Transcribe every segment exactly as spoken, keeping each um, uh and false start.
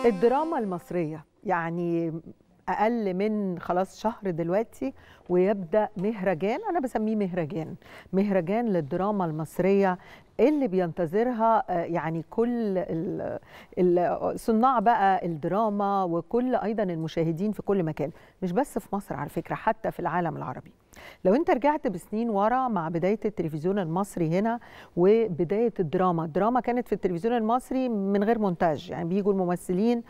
الدراما المصرية يعني أقل من خلاص شهر دلوقتي ويبدأ مهرجان، أنا بسميه مهرجان مهرجان للدراما المصرية اللي بينتظرها يعني كل ال- ال- صناع بقى الدراما وكل أيضا المشاهدين في كل مكان، مش بس في مصر على فكرة، حتى في العالم العربي. لو انت رجعت بسنين ورا مع بداية التلفزيون المصري هنا وبداية الدراما، الدراما كانت في التلفزيون المصري من غير مونتاج، يعني بيجوا الممثلين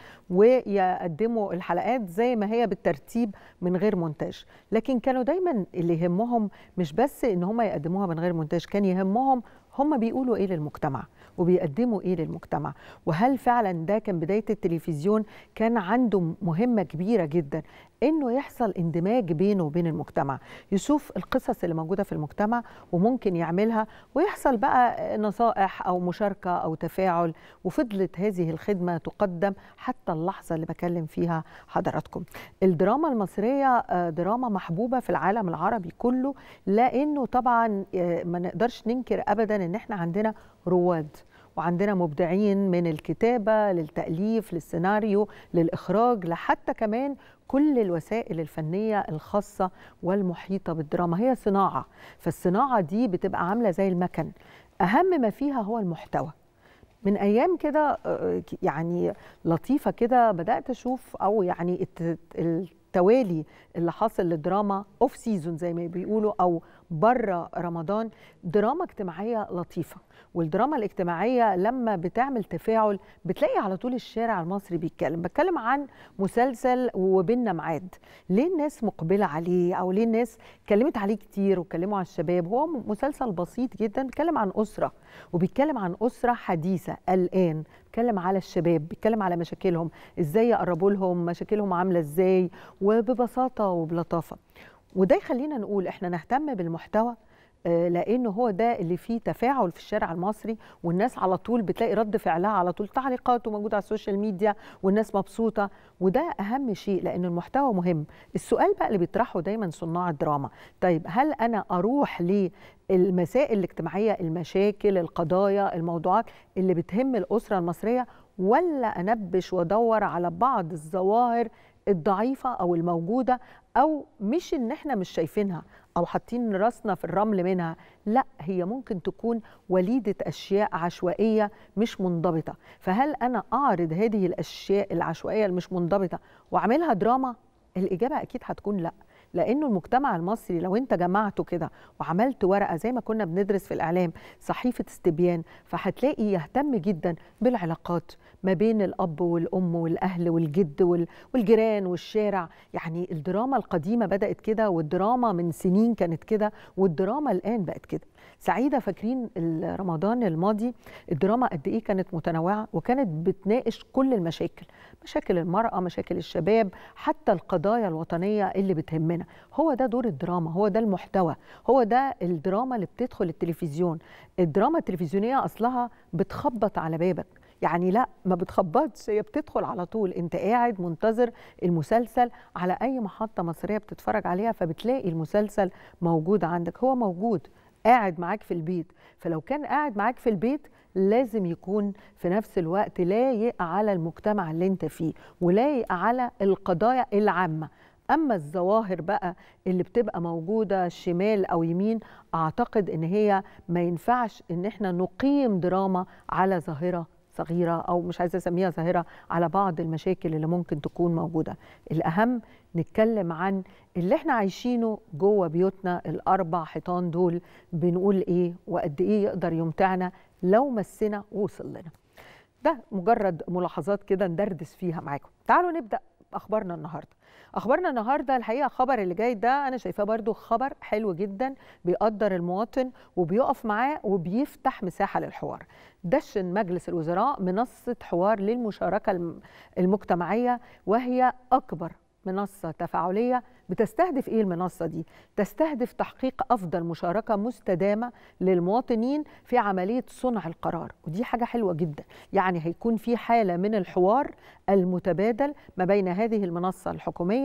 ويقدموا الحلقات زي ما هي بالترتيب من غير مونتاج، لكن كانوا دايما اللي يهمهم مش بس ان هم يقدموها من غير مونتاج، كان يهمهم هم بيقولوا ايه للمجتمع وبيقدموا ايه للمجتمع. وهل فعلا ده كان بداية التلفزيون؟ كان عنده مهمة كبيرة جدا انه يحصل اندماج بينه وبين المجتمع، يشوف القصص اللي موجودة في المجتمع وممكن يعملها، ويحصل بقى نصائح او مشاركة او تفاعل. وفضلت هذه الخدمة تقدم حتى اللحظة اللي بكلم فيها حضراتكم. الدراما المصرية دراما محبوبة في العالم العربي كله، لانه طبعا ما نقدرش ننكر ابدا ان احنا عندنا رواد وعندنا مبدعين، من الكتابة للتأليف للسيناريو للإخراج لحتى كمان كل الوسائل الفنية الخاصة والمحيطة بالدراما. هي صناعة، فالصناعة دي بتبقى عاملة زي المكن، أهم ما فيها هو المحتوى. من أيام كده يعني لطيفة كده بدأت أشوف أو يعني التوالي اللي حاصل للدراما أوف سيزون زي ما بيقولوا أو بره رمضان، دراما اجتماعية لطيفة. والدراما الاجتماعية لما بتعمل تفاعل بتلاقي على طول الشارع المصري بيتكلم. بتكلم عن مسلسل وبيننا ميعاد، ليه الناس مقبلة عليه أو ليه الناس اتكلمت عليه كتير واتكلموا على الشباب؟ هو مسلسل بسيط جدا بيتكلم عن أسرة، وبيتكلم عن أسرة حديثة الآن، بيتكلم على الشباب، بيتكلم على مشاكلهم، ازاي يقربوا لهم، مشاكلهم عاملة ازاي، وببساطة وبلطافة. وده يخلينا نقول احنا نهتم بالمحتوى، لأنه هو ده اللي فيه تفاعل في الشارع المصري، والناس على طول بتلاقي رد فعلها على طول، تعليقات وموجودة على السوشيال ميديا والناس مبسوطة، وده أهم شيء لأن المحتوى مهم. السؤال بقى اللي بيطرحه دايما صناع الدراما، طيب هل أنا أروح للمسائل الاجتماعية، المشاكل، القضايا، الموضوعات اللي بتهم الأسرة المصرية، ولا أنبش وأدور على بعض الظواهر الضعيفة أو الموجودة، أو مش إن احنا مش شايفينها أو حاطين راسنا في الرمل منها، لا، هي ممكن تكون وليدة أشياء عشوائية مش منضبطة. فهل أنا أعرض هذه الأشياء العشوائية المش منضبطة وأعملها دراما؟ الإجابة أكيد هتكون لا، لأنه المجتمع المصري لو أنت جمعته كده وعملت ورقة زي ما كنا بندرس في الإعلام، صحيفة استبيان، فهتلاقي يهتم جدا بالعلاقات ما بين الأب والأم والأهل والجد والجيران والشارع. يعني الدراما القديمة بدأت كده، والدراما من سنين كانت كده، والدراما الآن بقت كده. سعيدة فاكرين رمضان الماضي الدراما قد إيه كانت متنوعة، وكانت بتناقش كل المشاكل، مشاكل المرأة، مشاكل الشباب، حتى القضايا الوطنية اللي بتهمنا. هو ده دور الدراما، هو ده المحتوى، هو ده الدراما اللي بتدخل التلفزيون. الدراما التلفزيونية أصلها بتخبط على بابك، يعني لا ما بتخبطش، هي بتدخل على طول، انت قاعد منتظر المسلسل على اي محطة مصرية بتتفرج عليها، فبتلاقي المسلسل موجود عندك، هو موجود قاعد معاك في البيت. فلو كان قاعد معاك في البيت لازم يكون في نفس الوقت لايق على المجتمع اللي انت فيه، ولايق على القضايا العامة. أما الظواهر بقى اللي بتبقى موجودة شمال أو يمين، أعتقد إن هي ما ينفعش إن احنا نقيم دراما على ظاهرة صغيرة، أو مش عايزة أسميها ظاهرة، على بعض المشاكل اللي ممكن تكون موجودة. الأهم نتكلم عن اللي احنا عايشينه جوه بيوتنا الأربع حيطان دول، بنقول إيه وقد إيه يقدر يمتعنا لو مسنا ووصل لنا. ده مجرد ملاحظات كده ندردس فيها معاكم. تعالوا نبدأ أخبارنا النهاردة. أخبارنا النهاردة الحقيقة خبر اللي جاي ده أنا شايفاه برضو خبر حلو جدا، بيقدر المواطن وبيقف معاه وبيفتح مساحة للحوار. دشن مجلس الوزراء منصة حوار للمشاركة المجتمعية، وهي أكبر منصة تفاعلية. بتستهدف إيه المنصة دي؟ تستهدف تحقيق أفضل مشاركة مستدامة للمواطنين في عملية صنع القرار، ودي حاجة حلوة جدا. يعني هيكون في حالة من الحوار المتبادل ما بين هذه المنصة الحكومية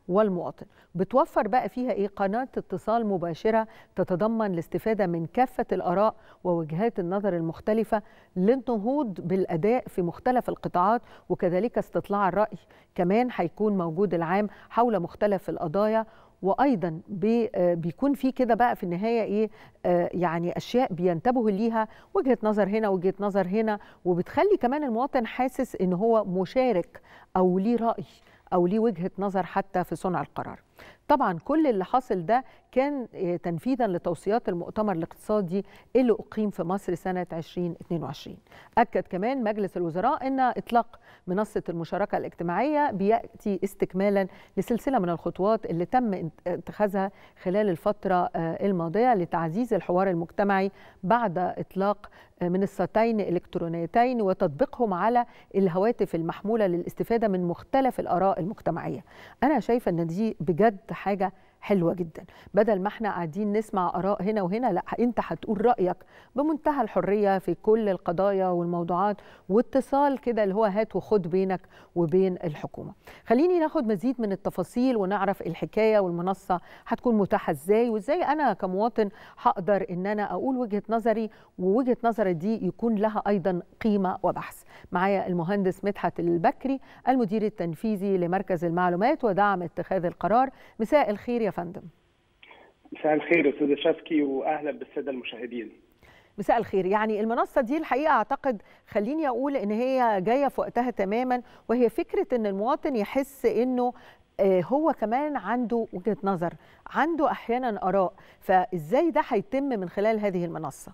والمواطن. بتوفر بقى فيها إيه؟ قناة اتصال مباشرة تتضمن الاستفادة من كافة الآراء ووجهات النظر المختلفة للنهوض بالأداء في مختلف القطاعات، وكذلك استطلاع الرأي كمان هيكون موجود العام حول مختلف القضايا. وايضا بي بيكون في كده بقى في النهايه ايه، آه يعني اشياء بينتبهوا ليها، وجهه نظر هنا وجهه نظر هنا، وبتخلي كمان المواطن حاسس ان هو مشارك او ليه راي او ليه وجهه نظر حتى في صنع القرار. طبعا كل اللي حاصل ده كان تنفيذا لتوصيات المؤتمر الاقتصادي اللي أقيم في مصر سنة ألفين واثنين وعشرين. أكد كمان مجلس الوزراء أن إطلاق منصة المشاركة الاجتماعية بيأتي استكمالا لسلسلة من الخطوات اللي تم اتخاذها خلال الفترة الماضية لتعزيز الحوار المجتمعي بعد إطلاق منصتين إلكترونيتين وتطبيقهم على الهواتف المحمولة للاستفادة من مختلف الآراء المجتمعية. أنا شايفة أن دي بجد حاجة حلوة جدا، بدل ما احنا قاعدين نسمع آراء هنا وهنا، لا انت هتقول رأيك بمنتهى الحرية في كل القضايا والموضوعات، واتصال كده اللي هو هات وخد بينك وبين الحكومة. خليني ناخد مزيد من التفاصيل ونعرف الحكاية والمنصة هتكون متاحة ازاي، وازاي انا كمواطن هقدر ان انا اقول وجهة نظري، ووجهة نظري دي يكون لها ايضا قيمة وبحث. معايا المهندس مدحت البكري المدير التنفيذي لمركز المعلومات ودعم اتخاذ القرار. مساء الخير يا فندم. مساء الخير يا استاذه شفكي، واهلا بالساده المشاهدين. مساء الخير. يعني المنصه دي الحقيقه اعتقد خليني اقول ان هي جايه في وقتها تماما، وهي فكره ان المواطن يحس انه هو كمان عنده وجهه نظر، عنده احيانا اراء، فازاي ده هيتم من خلال هذه المنصه؟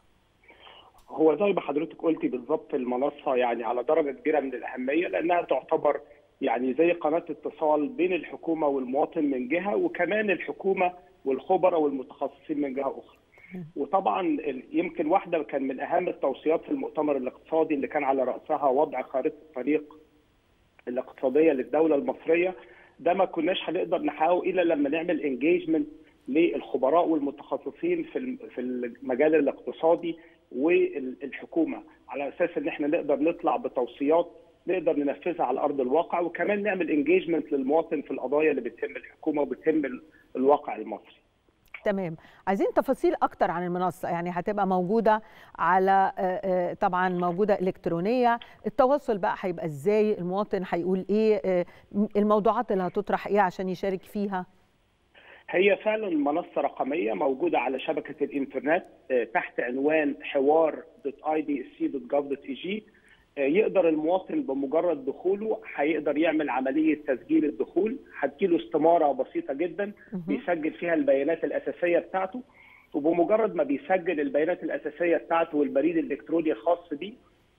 هو زي ما حضرتك قلتي بالظبط، المنصه يعني على درجه كبيره من الاهميه، لانها تعتبر يعني زي قناه اتصال بين الحكومه والمواطن من جهه، وكمان الحكومه والخبراء والمتخصصين من جهه اخرى. وطبعا يمكن واحده كان من اهم التوصيات في المؤتمر الاقتصادي اللي كان على راسها وضع خارطه الطريق الاقتصاديه للدوله المصريه. ده ما كناش هنقدر نحققه الا لما نعمل انجيجمنت للخبراء والمتخصصين في في المجال الاقتصادي والحكومه، على اساس ان احنا نقدر نطلع بتوصيات نقدر ننفذها على ارض الواقع، وكمان نعمل انجيجمنت للمواطن في القضايا اللي بتهم الحكومه وبتهم الواقع المصري. تمام. عايزين تفاصيل اكتر عن المنصه، يعني هتبقى موجوده على طبعا موجوده الكترونيه، التواصل بقى هيبقى ازاي، المواطن هيقول ايه، الموضوعات اللي هتطرح ايه عشان يشارك فيها؟ هي فعلا منصه رقميه موجوده على شبكه الانترنت تحت عنوان حوار دوت اي دي اس سي دوت جوف دوت اي جي. يقدر المواطن بمجرد دخوله هيقدر يعمل عمليه تسجيل الدخول، هتجيله استماره بسيطه جدا بيسجل فيها البيانات الاساسيه بتاعته، وبمجرد ما بيسجل البيانات الاساسيه بتاعته والبريد الالكتروني الخاص بيه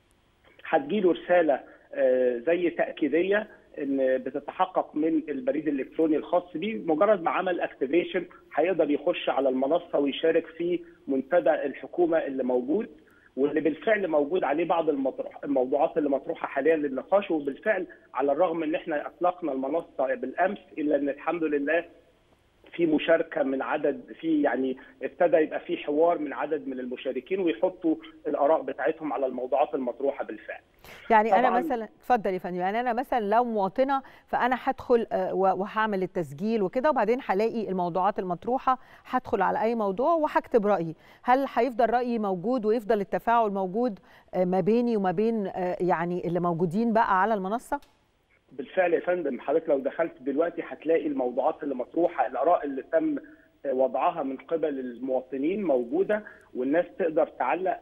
هتجيله رساله زي تاكيديه ان بتتحقق من البريد الالكتروني الخاص بيه. مجرد ما عمل اكتيفيشن هيقدر يخش على المنصه ويشارك في منتدى الحكومه اللي موجود، واللي بالفعل موجود عليه بعض المطروح الموضوعات اللي مطروحه حاليا للنقاش. وبالفعل على الرغم ان احنا اطلقنا المنصه بالامس، الا ان الحمد لله في مشاركه من عدد، في يعني ابتدى يبقى في حوار من عدد من المشاركين ويحطوا الاراء بتاعتهم على الموضوعات المطروحه بالفعل. يعني انا مثلا اتفضل يا فندم، يعني انا مثلا لو مواطنه فانا هدخل وهعمل التسجيل وكده، وبعدين هلاقي الموضوعات المطروحه، هدخل على اي موضوع وهكتب رايي، هل هيفضل رايي موجود ويفضل التفاعل موجود ما بيني وما بين يعني اللي موجودين بقى على المنصه؟ بالفعل يا فندم، حضرتك لو دخلت دلوقتي هتلاقي الموضوعات اللي مطروحه، الاراء اللي تم وضعها من قبل المواطنين موجوده، والناس تقدر تعلق،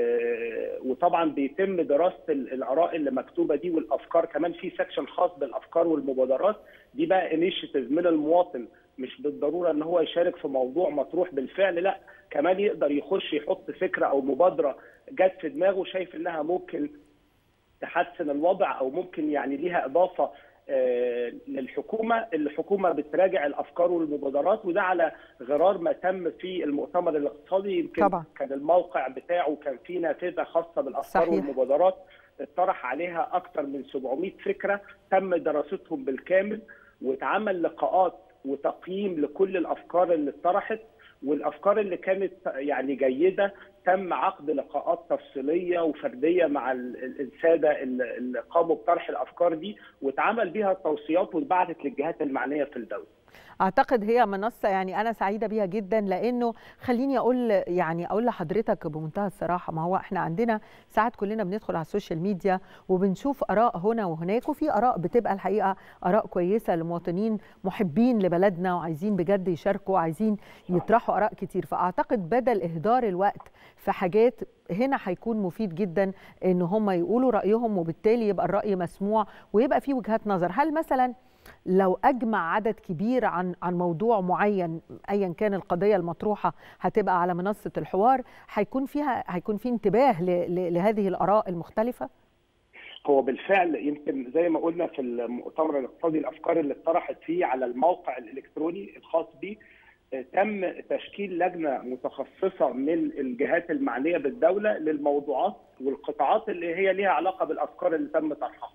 وطبعا بيتم دراسه الاراء اللي مكتوبه دي والافكار. كمان في سكشن خاص بالافكار والمبادرات دي، بقى انيشيتيف من المواطن، مش بالضروره ان هو يشارك في موضوع مطروح بالفعل، لا كمان يقدر يخش يحط فكره او مبادره جت في دماغه شايف انها ممكن تحسن الوضع او ممكن يعني ليها اضافه آه للحكومه. الحكومه بتراجع الافكار والمبادرات، وده على غرار ما تم في المؤتمر الاقتصادي. يمكن طبعا كان الموقع بتاعه كان فيه نافذه خاصه بالافكار صحيح. والمبادرات اطرح عليها اكثر من سبعمائة فكره تم دراستهم بالكامل، واتعمل لقاءات وتقييم لكل الافكار اللي اتطرحت، والافكار اللي كانت يعني جيده تم عقد لقاءات تفصيليه وفرديه مع الساده اللي قاموا بطرح الافكار دي، واتعمل بيها توصيات واتبعتت للجهات المعنيه في الدوله. اعتقد هي منصه يعني انا سعيده بيها جدا، لانه خليني اقول يعني اقول لحضرتك بمنتهى الصراحه، ما هو احنا عندنا ساعات كلنا بندخل على السوشيال ميديا وبنشوف اراء هنا وهناك، وفي اراء بتبقى الحقيقه اراء كويسه لمواطنين محبين لبلدنا وعايزين بجد يشاركوا وعايزين يطرحوا اراء كتير. فاعتقد بدل اهدار الوقت في حاجات هنا هيكون مفيد جدا ان هم يقولوا رايهم، وبالتالي يبقى الراي مسموع ويبقى في وجهات نظر. هل مثلا لو اجمع عدد كبير عن عن موضوع معين ايا كان القضيه المطروحه هتبقى على منصه الحوار، هيكون فيها هيكون في انتباه لهذه الاراء المختلفه؟ هو بالفعل يمكن زي ما قلنا في المؤتمر الاقتصادي، الافكار اللي اتطرحت فيه على الموقع الالكتروني الخاص به تم تشكيل لجنه متخصصه من الجهات المعنيه بالدوله للموضوعات والقطاعات اللي هي ليها علاقه بالافكار اللي تم طرحها.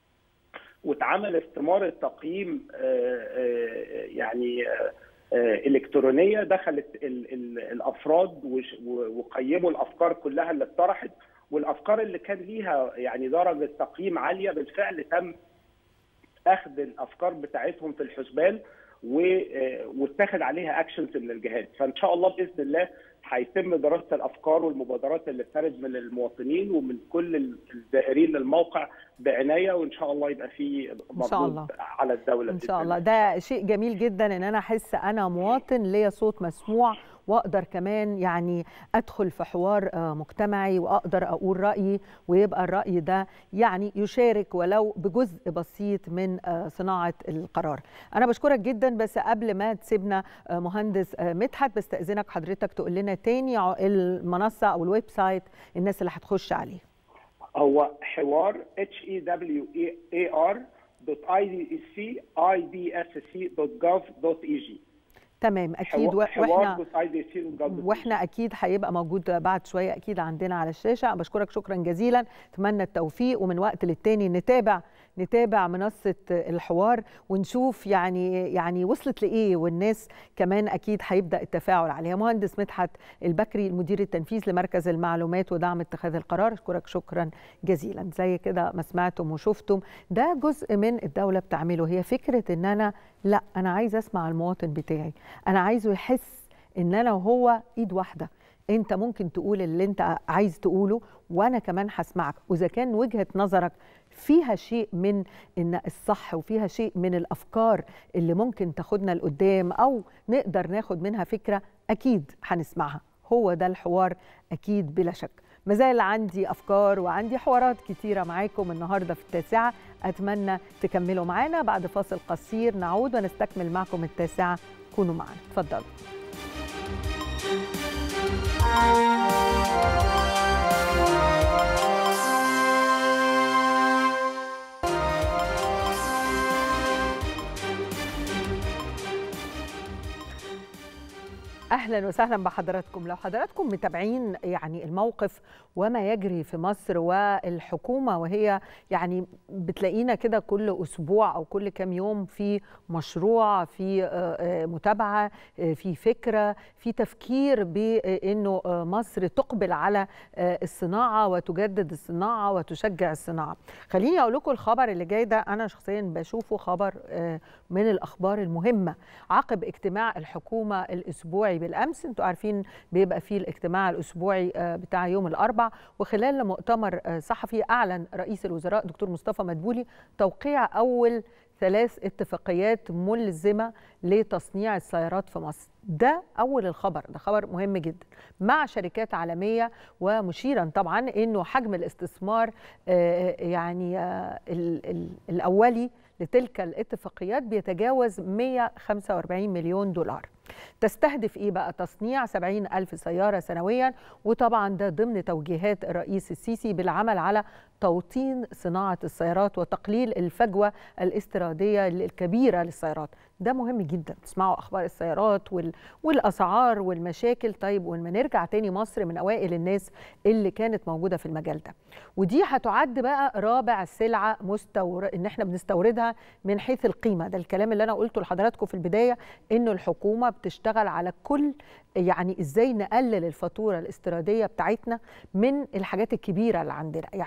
واتعمل استماره تقييم يعني الكترونيه دخلت الافراد وقيموا الافكار كلها اللي اتطرحت، والافكار اللي كان ليها يعني درجه تقييم عاليه بالفعل تم اخذ الافكار بتاعتهم في الحسبان واتخذ عليها اكشنز من الجهات. فان شاء الله باذن الله هيتم دراسه الافكار والمبادرات اللي بترد من المواطنين ومن كل الزائرين للموقع بعنايه، وان شاء الله يبقى في مردود على الدوله ان شاء الله. ده شيء جميل جدا ان انا احس انا مواطن ليا صوت مسموع، واقدر كمان يعني ادخل في حوار مجتمعي واقدر اقول رايي، ويبقى الراي ده يعني يشارك ولو بجزء بسيط من صناعه القرار. انا بشكرك جدا، بس قبل ما تسيبنا مهندس مدحت بستاذنك حضرتك تقول لنا تاني المنصه او الويب سايت الناس اللي هتخش عليه. هو حوار اتش اي دبليو اي ار دوت اي دي سي اي دي اس سي دوت جوف دوت اي جي. تمام اكيد. واحنا واحنا اكيد هيبقى موجود بعد شويه اكيد عندنا على الشاشه. بشكرك شكرا جزيلا، اتمنى التوفيق، ومن وقت للتاني نتابع نتابع منصه الحوار ونشوف يعني يعني وصلت لايه، والناس كمان اكيد هيبدا التفاعل عليها. مهندس مدحت البكري المدير التنفيذي لمركز المعلومات ودعم اتخاذ القرار، اشكرك شكرا جزيلا. زي كده ما سمعتم وشفتم ده جزء من الدوله بتعمله، هي فكره ان انا لا انا عايز اسمع المواطن بتاعي، انا عايزه يحس ان انا وهو ايد واحده. انت ممكن تقول اللي انت عايز تقوله وانا كمان هسمعك، واذا كان وجهه نظرك فيها شيء من ان الصح وفيها شيء من الافكار اللي ممكن تاخدنا لقدام او نقدر ناخد منها فكره، اكيد هنسمعها. هو ده الحوار اكيد بلا شك. ما زال عندي افكار وعندي حوارات كتيره معاكم النهارده في التاسعه، اتمنى تكملوا معانا. بعد فاصل قصير نعود ونستكمل معكم التاسعه، كونوا معنا، اتفضلوا. أهلا وسهلا بحضراتكم. لو حضراتكم متابعين يعني الموقف وما يجري في مصر والحكومة، وهي يعني بتلاقينا كده كل أسبوع أو كل كام يوم في مشروع، في متابعة، في فكرة، في تفكير بأنه مصر تقبل على الصناعة وتجدد الصناعة وتشجع الصناعة. خليني أقول لكم الخبر اللي جاي ده أنا شخصيا بشوفه خبر من الأخبار المهمة عقب اجتماع الحكومة الأسبوعي بالأمس. انتوا عارفين بيبقى فيه الاجتماع الأسبوعي بتاع يوم الأربع، وخلال مؤتمر صحفي أعلن رئيس الوزراء دكتور مصطفى مدبولي توقيع أول ثلاث اتفاقيات ملزمة لتصنيع السيارات في مصر. ده أول الخبر، ده خبر مهم جدا، مع شركات عالمية، ومشيرا طبعا أنه حجم الاستثمار يعني الأولي لتلك الاتفاقيات بيتجاوز مئة وخمسة وأربعين مليون دولار. تستهدف إيه بقى؟ تصنيع سبعين ألف سيارة سنويا، وطبعا ده ضمن توجيهات الرئيس السيسي بالعمل على توطين صناعة السيارات وتقليل الفجوة الاستيرادية الكبيرة للسيارات. ده مهم جدا، تسمعوا أخبار السيارات والأسعار والمشاكل. طيب ولما نرجع تاني، مصر من أوائل الناس اللي كانت موجودة في المجال ده، ودي هتعد بقى رابع سلعة مستورد إن احنا بنستوردها من حيث القيمة. ده الكلام اللي أنا قلته لحضراتكم في البداية، إنه الحكومة بتشتغل على كل يعني إزاي نقلل الفاتورة الاستيرادية بتاعتنا من الحاجات الكبيرة اللي عندنا. يعني بنست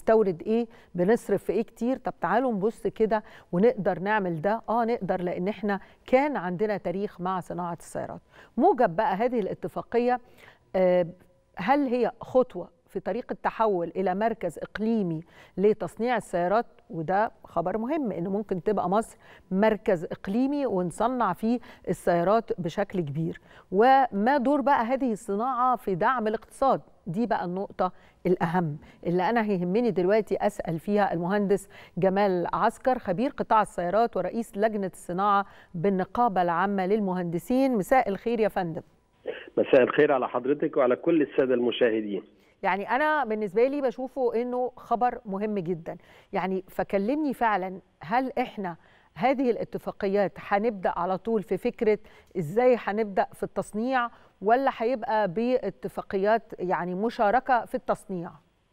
بنستورد ايه، بنصرف في ايه كتير. طب تعالوا نبص كده ونقدر نعمل ده. اه نقدر، لان احنا كان عندنا تاريخ مع صناعه السيارات. موجب بقى هذه الاتفاقيه، آه هل هي خطوه في طريق التحول إلى مركز إقليمي لتصنيع السيارات؟ وده خبر مهم، إنه ممكن تبقى مصر مركز إقليمي ونصنع فيه السيارات بشكل كبير. وما دور بقى هذه الصناعة في دعم الاقتصاد؟ دي بقى النقطة الأهم اللي أنا هيهمني دلوقتي أسأل فيها المهندس جمال عسكر، خبير قطاع السيارات ورئيس لجنة الصناعة بالنقابة العامة للمهندسين. مساء الخير يا فندم. مساء الخير على حضرتك وعلى كل السادة المشاهدين. يعني أنا بالنسبة لي بشوفه إنه خبر مهم جدا، يعني فكلمني فعلا، هل إحنا هذه الاتفاقيات هنبدأ على طول في فكرة إزاي هنبدأ في التصنيع، ولا هيبقى باتفاقيات يعني مشاركة في التصنيع؟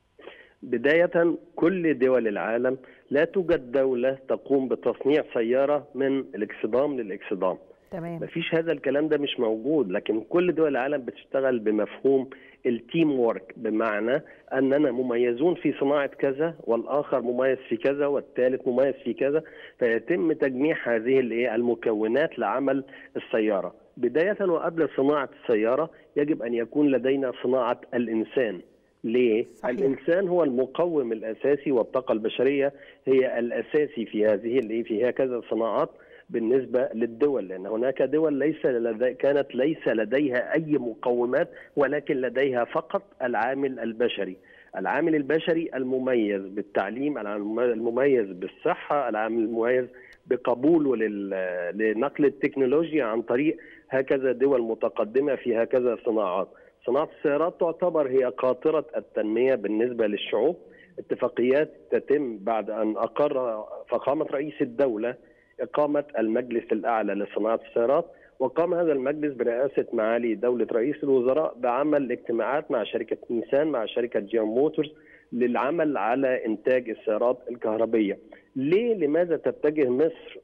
بداية، كل دول العالم لا توجد دولة تقوم بتصنيع سيارة من الاكسدام للاكسدام. تمام. مفيش، هذا الكلام ده مش موجود. لكن كل دول العالم بتشتغل بمفهوم التيم وورك، بمعنى أننا مميزون في صناعة كذا، والآخر مميز في كذا، والثالث مميز في كذا، فيتم تجميع هذه المكونات لعمل السيارة. بداية وقبل صناعة السيارة يجب أن يكون لدينا صناعة الإنسان. ليه؟ صحيح. الإنسان هو المقوم الأساسي، والطاقة البشرية هي الأساسي في هذه في هكذا صناعات بالنسبة للدول، لأن هناك دول ليس لدي كانت ليس لديها أي مقومات، ولكن لديها فقط العامل البشري. العامل البشري المميز بالتعليم، المميز بالصحة، العامل المميز بقبوله لنقل التكنولوجيا عن طريق هكذا دول متقدمة في هكذا صناعات. صناعة السيارات تعتبر هي قاطرة التنمية بالنسبة للشعوب. اتفاقيات تتم بعد أن أقر فخامة رئيس الدولة إقامة المجلس الأعلى لصناعة السيارات، وقام هذا المجلس برئاسة معالي دولة رئيس الوزراء بعمل اجتماعات مع شركة نيسان، مع شركة جيام موتورز، للعمل على إنتاج السيارات الكهربية. ليه؟ لماذا تتجه مصر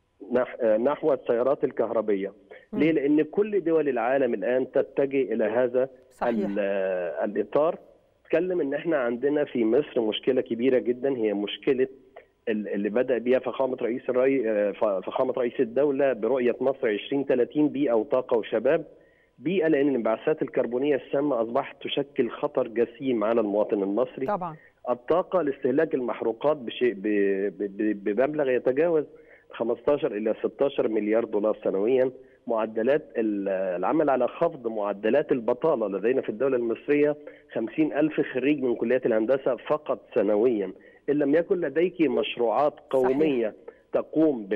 نحو السيارات الكهربية؟ ليه؟ لأن كل دول العالم الآن تتجه إلى هذا صحيح. الإطار. تكلم إن إحنا عندنا في مصر مشكلة كبيرة جدا، هي مشكلة اللي بدأ بها فخامة رئيس الرئي... فخامة رئيس الدولة برؤية مصر عشرين ثلاثين، بيئة وطاقة وشباب. بيئة لأن الانبعاثات الكربونية السامة أصبحت تشكل خطر جسيم على المواطن المصري. طبعا. الطاقة لاستهلاك المحروقات بشيء ب... ب... بمبلغ يتجاوز خمسة عشر إلى ستة عشر مليار دولار سنويا. معدلات العمل على خفض معدلات البطالة لدينا في الدولة المصرية خمسين ألف خريج من كليات الهندسة فقط سنويا. إن لم يكن لديك مشروعات قومية صحيح. تقوم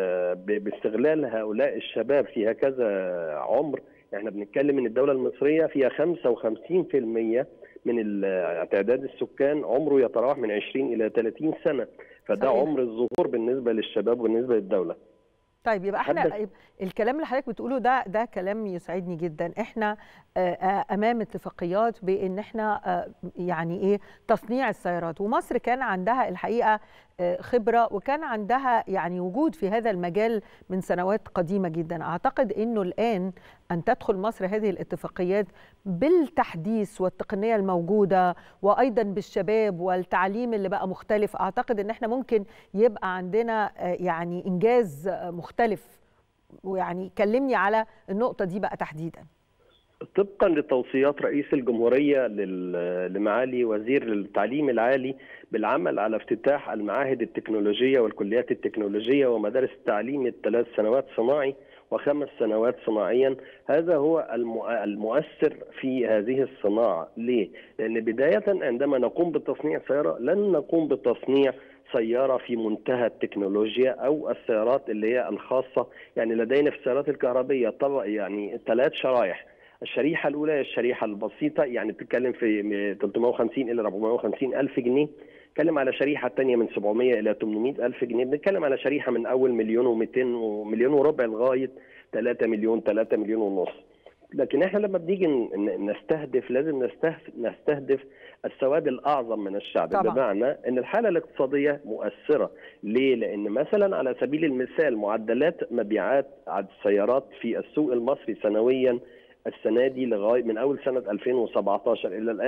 باستغلال هؤلاء الشباب في هكذا عمر، احنا بنتكلم ان الدولة المصرية فيها خمسة وخمسين بالمئة من تعداد السكان عمره يتراوح من عشرين إلى ثلاثين سنة، فده صحيح. عمر الظهور بالنسبة للشباب وبالنسبة للدولة. طيب يبقى احنا الكلام اللي حضرتك بتقوله ده ده كلام يسعدني جدا. احنا امام اتفاقيات بان احنا يعني ايه تصنيع السيارات، ومصر كان عندها الحقيقه خبره وكان عندها يعني وجود في هذا المجال من سنوات قديمه جدا. اعتقد انه الان ان تدخل مصر هذه الاتفاقيات بالتحديث والتقنيه الموجوده، وايضا بالشباب والتعليم اللي بقى مختلف، اعتقد ان احنا ممكن يبقى عندنا يعني انجاز مختلف. ويعني كلمني على النقطه دي بقى تحديدا. طبقا لتوصيات رئيس الجمهورية لمعالي وزير التعليم العالي بالعمل على افتتاح المعاهد التكنولوجية والكليات التكنولوجية ومدارس التعليم الثلاث سنوات صناعي وخمس سنوات صناعيا، هذا هو المؤثر في هذه الصناعة. ليه؟ لأن بداية عندما نقوم بتصنيع سيارة لن نقوم بتصنيع سيارة في منتهى التكنولوجيا أو السيارات اللي هي الخاصة. يعني لدينا في السيارات الكهربية طبعا يعني ثلاث شرائح. الشريحة الأولى هي الشريحة البسيطة، يعني بتتكلم في ثلاثمائة وخمسين إلى أربعمائة وخمسين ألف جنيه. بنتكلم على شريحة ثانية من سبعمائة إلى ثمانمائة ألف جنيه. بنتكلم على شريحة من أول مليون ومئتين ومليون وربع لغاية ثلاثة مليون ثلاثة مليون ونص. لكن احنا لما بنيجي نستهدف لازم نستهدف, نستهدف السواد الأعظم من الشعب طبعا. بمعنى أن الحالة الاقتصادية مؤثرة. ليه؟ لأن مثلا على سبيل المثال معدلات مبيعات السيارات في السوق المصري سنويا السنة دي لغاية من أول سنة ألفين وسبعة عشر إلى الآن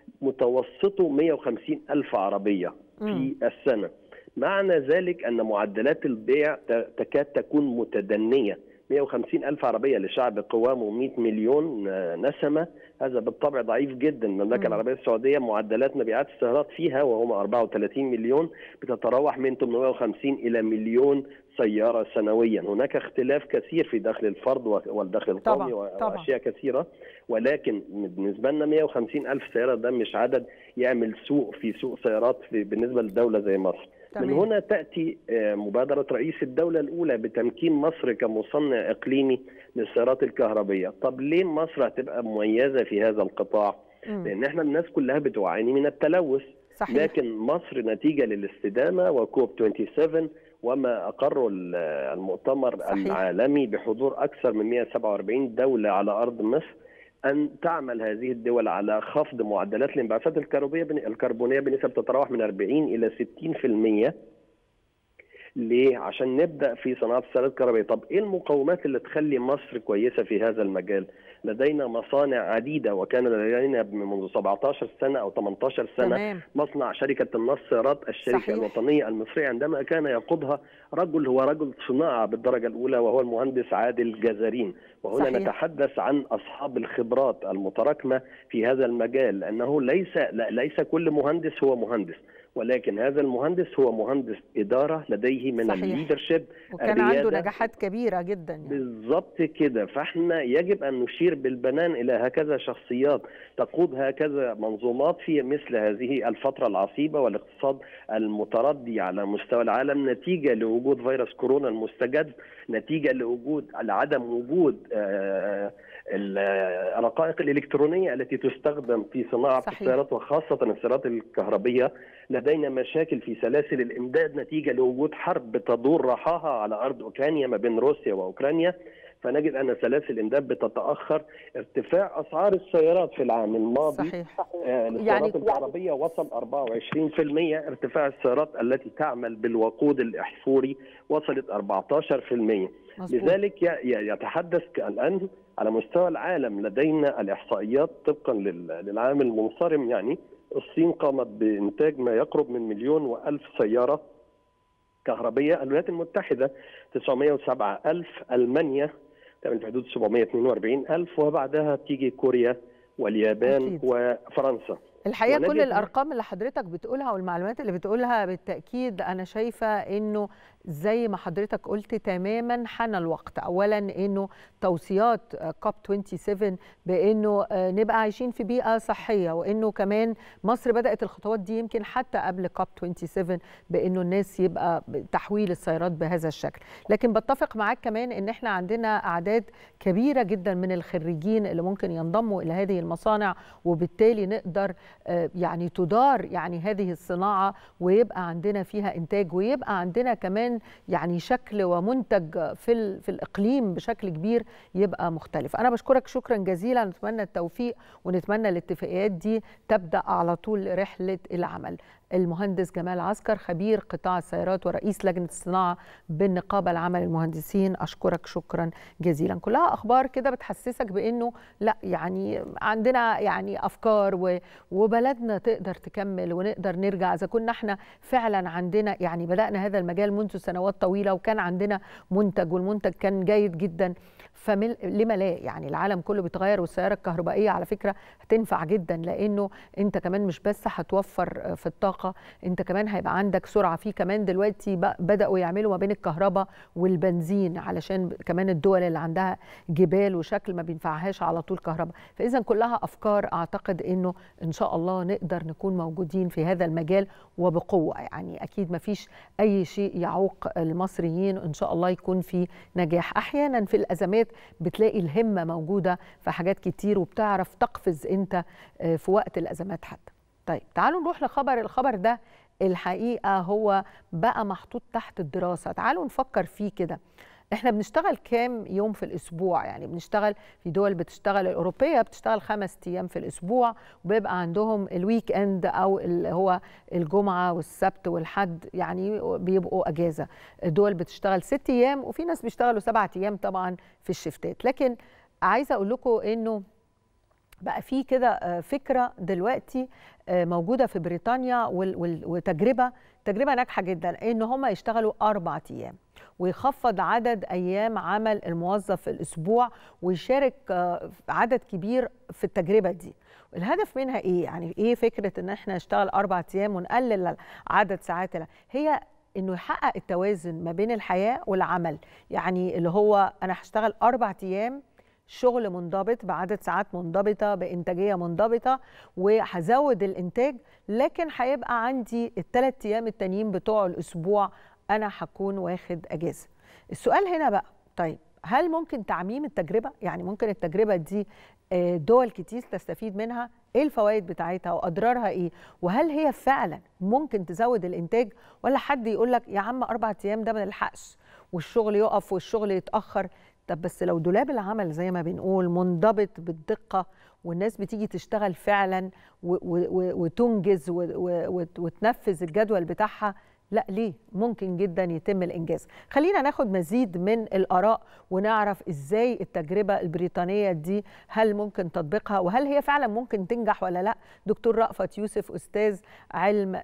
متوسطه مئة وخمسين ألف عربية في السنة. معنى ذلك أن معدلات البيع تكاد تكون متدنية. مئة وخمسين ألف عربية لشعب قوامه مئة مليون نسمة، هذا بالطبع ضعيف جدا. المملكة العربية السعودية معدلات مبيعات السيارات فيها وهم أربعة وثلاثين مليون بتتراوح من ثمانمئة وخمسين إلى مليون سيارة سنويا. هناك اختلاف كثير في دخل الفرد والدخل القومي وأشياء كثيرة، ولكن بالنسبة لنا مئة وخمسين ألف سيارة ده مش عدد يعمل سوق في سوق سيارات في بالنسبة لدولة زي مصر. من هنا تأتي مبادرة رئيس الدولة الأولى بتمكين مصر كمصنع إقليمي للسيارات الكهربية. طب ليه مصر هتبقى مميزة في هذا القطاع؟ مم. لأن احنا الناس كلها بتعاني من التلوث. صحيح. لكن مصر نتيجة للاستدامة وكوب سبعة وعشرين وما أقره المؤتمر صحيح. العالمي بحضور أكثر من مئة وسبعة وأربعين دولة على أرض مصر، أن تعمل هذه الدول على خفض معدلات الانبعاثات الكربونية بنسب تتراوح من أربعين إلى ستين بالمئة. ليه؟ عشان نبدأ في صناعة السيارات الكهربائية. طب إيه المقومات اللي تخلي مصر كويسة في هذا المجال؟ لدينا مصانع عديدة، وكان لدينا منذ سبعة عشر سنة أو ثمانية عشر سنة تمام. مصنع شركة النصيرات الشركة صحيح. الوطنية المصرية عندما كان يقودها رجل هو رجل صناعة بالدرجة الأولى وهو المهندس عادل جزارين. وهنا صحيح. نتحدث عن أصحاب الخبرات المتراكمة في هذا المجال، لأنه ليس لا ليس كل مهندس هو مهندس، ولكن هذا المهندس هو مهندس إدارة لديه من الليدرشيب، وكان عنده نجاحات كبيرة جدا يعني. بالضبط كده. فاحنا يجب أن نشير بالبنان إلى هكذا شخصيات تقود هكذا منظومات في مثل هذه الفترة العصيبة والاقتصاد المتردي على مستوى العالم، نتيجة لوجود فيروس كورونا المستجد، نتيجة لوجود لعدم وجود آه الرقائق الإلكترونية التي تستخدم في صناعة صحيح. السيارات وخاصة السيارات الكهربية. لدينا مشاكل في سلاسل الإمداد نتيجة لوجود حرب تدور رحاها على أرض أوكرانيا ما بين روسيا وأوكرانيا، فنجد أن سلاسل الإمداد بتتأخر. ارتفاع أسعار السيارات في العام الماضي صحيح. آه للسيارات يعني الكهربية وصل أربعة وعشرين بالمئة. ارتفاع السيارات التي تعمل بالوقود الأحفوري وصلت أربعة عشر بالمئة. لذلك يتحدث الآن على مستوى العالم لدينا الإحصائيات طبقا للعام المنصرم، يعني الصين قامت بإنتاج ما يقرب من مليون وألف سيارة كهربية، الولايات المتحدة تسعمئة وسبعة ألف، ألمانيا تعمل في حدود سبعمئة واثنين وأربعين ألف، وبعدها تيجي كوريا واليابان أكيد. وفرنسا. الحقيقة كل الأرقام اللي حضرتك بتقولها والمعلومات اللي بتقولها بالتأكيد أنا شايفة إنه زي ما حضرتك قلت تماما حان الوقت. أولا إنه توصيات كوب سبعة وعشرين بإنه نبقى عايشين في بيئة صحية، وإنه كمان مصر بدأت الخطوات دي يمكن حتى قبل كوب سبعة وعشرين بإنه الناس يبقى تحويل السيارات بهذا الشكل. لكن بتفق معاك كمان إن إحنا عندنا أعداد كبيرة جدا من الخريجين اللي ممكن ينضموا إلى هذه المصانع، وبالتالي نقدر يعني تدار يعني هذه الصناعة ويبقى عندنا فيها إنتاج، ويبقى عندنا كمان يعني شكل ومنتج في في الإقليم بشكل كبير يبقى مختلف. أنا بشكرك شكرا جزيلا، نتمنى التوفيق ونتمنى الاتفاقيات دي تبدأ على طول رحلة العمل. المهندس جمال عسكر خبير قطاع السيارات ورئيس لجنة الصناعة بالنقابة العامة للمهندسين، أشكرك شكرا جزيلا. كلها أخبار كده بتحسسك بأنه لا يعني عندنا يعني أفكار وبلدنا تقدر تكمل ونقدر نرجع. إذا كنا احنا فعلا عندنا يعني بدأنا هذا المجال منذ سنوات طويلة وكان عندنا منتج والمنتج كان جيد جدا، فلما لا؟ يعني العالم كله بيتغير، والسيارة الكهربائية على فكرة هتنفع جدا، لأنه أنت كمان مش بس هتوفر في الطاقة، أنت كمان هيبقى عندك سرعة. في كمان دلوقتي بدأوا يعملوا ما بين الكهرباء والبنزين علشان كمان الدول اللي عندها جبال وشكل ما بينفعهاش على طول كهرباء. فإذا كلها أفكار أعتقد أنه إن شاء الله نقدر نكون موجودين في هذا المجال وبقوة. يعني أكيد ما فيش أي شيء يعوق المصريين، إن شاء الله يكون في نجاح. أحيانا في الأزمات بتلاقي الهمة موجودة في حاجات كتير وبتعرف تقفز أنت في وقت الأزمات حتى. طيب تعالوا نروح لخبر. الخبر ده الحقيقة هو بقى محطوط تحت الدراسة. تعالوا نفكر فيه كده. احنا بنشتغل كام يوم في الاسبوع؟ يعني بنشتغل في دول بتشتغل الاوروبيه بتشتغل خمس ايام في الاسبوع، وبيبقى عندهم الويك اند او اللي هو الجمعه والسبت والحد يعني بيبقوا اجازه. دول بتشتغل ست ايام وفي ناس بيشتغلوا سبعة ايام طبعا في الشفتات. لكن عايزه اقول لكم انه بقى في كده فكره دلوقتي موجوده في بريطانيا وتجربه تجربه ناجحه جدا، ان هم يشتغلوا اربع ايام ويخفض عدد ايام عمل الموظف في الاسبوع، ويشارك عدد كبير في التجربه دي. الهدف منها ايه؟ يعني ايه فكره ان احنا نشتغل اربع ايام ونقلل عدد ساعات؟ هي انه يحقق التوازن ما بين الحياه والعمل، يعني اللي هو انا هشتغل اربع ايام شغل منضبط بعدد ساعات منضبطه بانتاجيه منضبطه وهزود الانتاج، لكن هيبقى عندي الثلاث ايام التانيين بتوع الاسبوع انا هكون واخد اجازه. السؤال هنا بقى، طيب هل ممكن تعميم التجربه؟ يعني ممكن التجربه دي دول كتير تستفيد منها؟ ايه الفوائد بتاعتها واضرارها ايه؟ وهل هي فعلا ممكن تزود الانتاج، ولا حد يقول لك يا عم اربع ايام ده ما نلحقش والشغل يقف والشغل يتاخر؟ طب بس لو دولاب العمل زي ما بنقول منضبط بالدقه والناس بتيجي تشتغل فعلا وتنجز وتنفذ الجدول بتاعها، لا ليه؟ ممكن جدا يتم الانجاز. خلينا ناخد مزيد من الاراء ونعرف ازاي التجربه البريطانيه دي هل ممكن تطبيقها، وهل هي فعلا ممكن تنجح ولا لا. دكتور رأفت يوسف، استاذ علم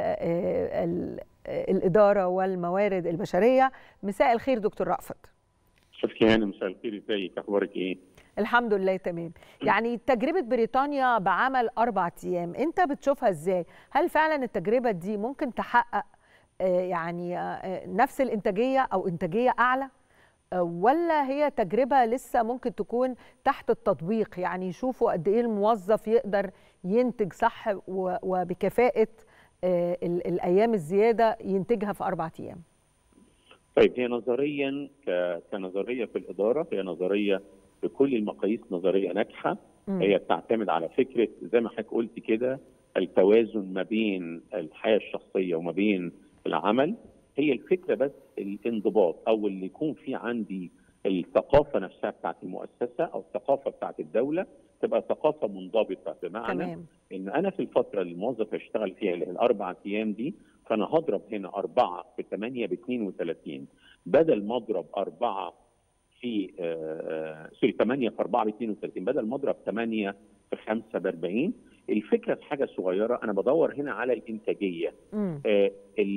الاداره والموارد البشريه، مساء الخير دكتور رأفت. شكرا، مساء الخير، ازيك؟ اخبارك ايه؟ الحمد لله تمام. يعني تجربه بريطانيا بعمل اربع ايام انت بتشوفها ازاي؟ هل فعلا التجربه دي ممكن تحقق يعني نفس الانتاجيه او انتاجيه اعلى، ولا هي تجربه لسه ممكن تكون تحت التطبيق؟ يعني يشوفوا قد ايه الموظف يقدر ينتج صح وبكفاءه الايام الزياده ينتجها في اربع ايام. طيب، هي نظريا كنظريه في الاداره هي نظريه بكل المقاييس نظريه ناجحه. م. هي بتعتمد على فكره زي ما حضرتك قلت كده، التوازن ما بين الحياه الشخصيه وما بين العمل. هي الفكره بس الانضباط، او اللي يكون في عندي الثقافه نفسها بتاعت المؤسسه او الثقافه بتاعت الدوله تبقى ثقافه منضبطه، بمعنى تمام. ان انا في الفتره اللي الموظف هيشتغل فيها اللي هي الاربع ايام دي، فانا هضرب هنا اربعه في ثمانيه ب اثنين وثلاثين، بدل ما اضرب اربعه في آه سوري ثمانيه في اربعه ب اثنين وثلاثين، بدل ما اضرب ثمانيه في خمسه ب اربعين. الفكره في حاجه صغيره، انا بدور هنا على الانتاجيه. آه